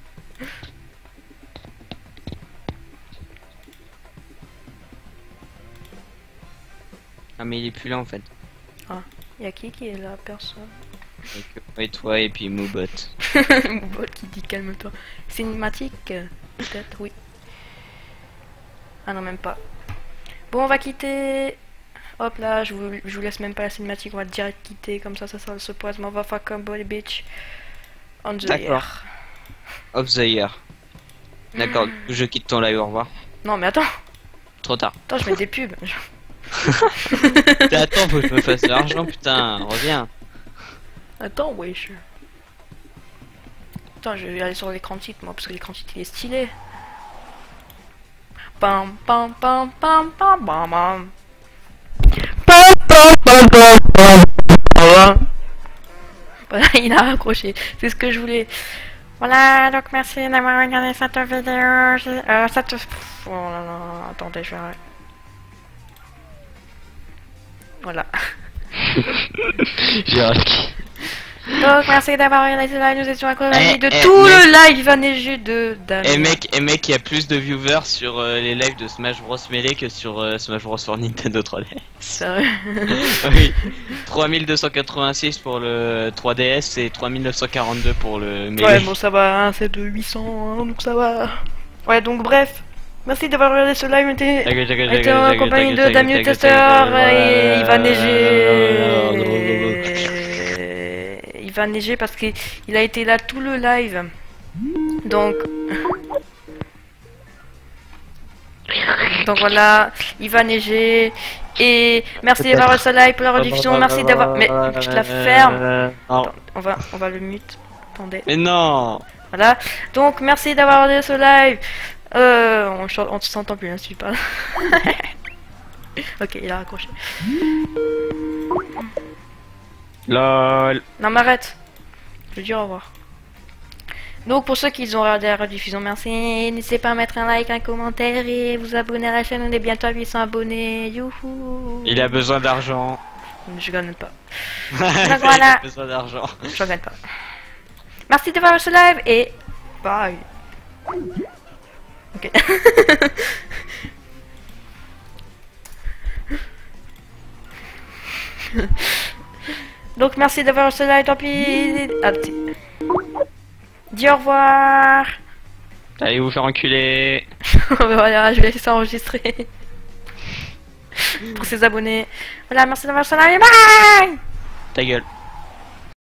Speaker 2: Ah mais il est plus là en fait.
Speaker 1: Y'a qui est là? Personne.
Speaker 2: Avec moi et toi et puis Moobot.
Speaker 1: Mon bot qui dit calme-toi. Cinématique peut-être, oui. Ah non, même pas. Bon, on va quitter. Hop là, je vous laisse même pas la cinématique, on va direct quitter, comme ça se pose. Motherfucker body bitch. On the
Speaker 2: D'accord.
Speaker 1: air.
Speaker 2: Of the year. D'accord, je quitte ton live, au revoir.
Speaker 1: Non, mais attends,
Speaker 2: Trop tard.
Speaker 1: attends, je mets des pubs.
Speaker 2: Attends, faut que je me fasse de l'argent, putain, reviens.
Speaker 1: Attends, wesh. Attends, je vais aller sur l'écran de titre, moi, parce que l'écran de titre il est stylé. Pam pam pam pam pam pam pam. Voilà, il a raccroché. C'est ce que je voulais. Voilà, donc merci d'avoir regardé cette vidéo. Oh là là, attendez, je vais arrêter. Voilà.
Speaker 10: J'ai raté.
Speaker 1: Donc merci d'avoir regardé ce live. Nous étions accompagnés de
Speaker 2: Eh,
Speaker 1: tout
Speaker 2: mec.
Speaker 1: le live. Il va neiger de Damien.
Speaker 2: Et mec, il y a plus de viewers sur les lives de Smash Bros Melee que sur Smash Bros for Nintendo 3DS.
Speaker 1: Sérieux.
Speaker 2: Oui. 3286 pour le 3DS et 3942 pour le Melee.
Speaker 1: Ouais, bon, ça va, hein, c'est de 800, hein, donc ça va. Ouais, donc bref. Merci d'avoir regardé ce live. On était en compagnie de Damien Tester et il va neiger. Il va neiger parce qu'il a été là tout le live. Donc voilà, il va neiger. Et merci d'avoir regardé ce live pour la rediffusion. Merci d'avoir. Mais je la ferme.
Speaker 2: Non.
Speaker 1: Attends, on va le mute. Attendez.
Speaker 2: Mais non.
Speaker 1: Voilà. Donc merci d'avoir regardé ce live. On s'entend plus, hein, si tu parles. Ok, il a raccroché.
Speaker 2: LOL.
Speaker 1: Non, mais arrête. Je veux dire au revoir. Donc pour ceux qui ont regardé la rediffusion, merci. N'hésitez pas à mettre un like, un commentaire et vous abonner à la chaîne. On est bientôt à 800 abonnés. Youhou.
Speaker 2: Il a besoin d'argent.
Speaker 1: Je gagne pas.
Speaker 2: Il
Speaker 1: voilà.
Speaker 2: a besoin d'argent.
Speaker 1: Je gagne pas. Merci d'avoir vu ce live et bye. Ok. Donc merci d'avoir vu ce live, tant pis. Ah, dis au revoir.
Speaker 2: Allez vous faire enculer.
Speaker 1: Voilà, je vais laisser ça enregistrer. pour ses abonnés. Voilà, merci d'avoir suivi. Bye.
Speaker 2: Ta gueule.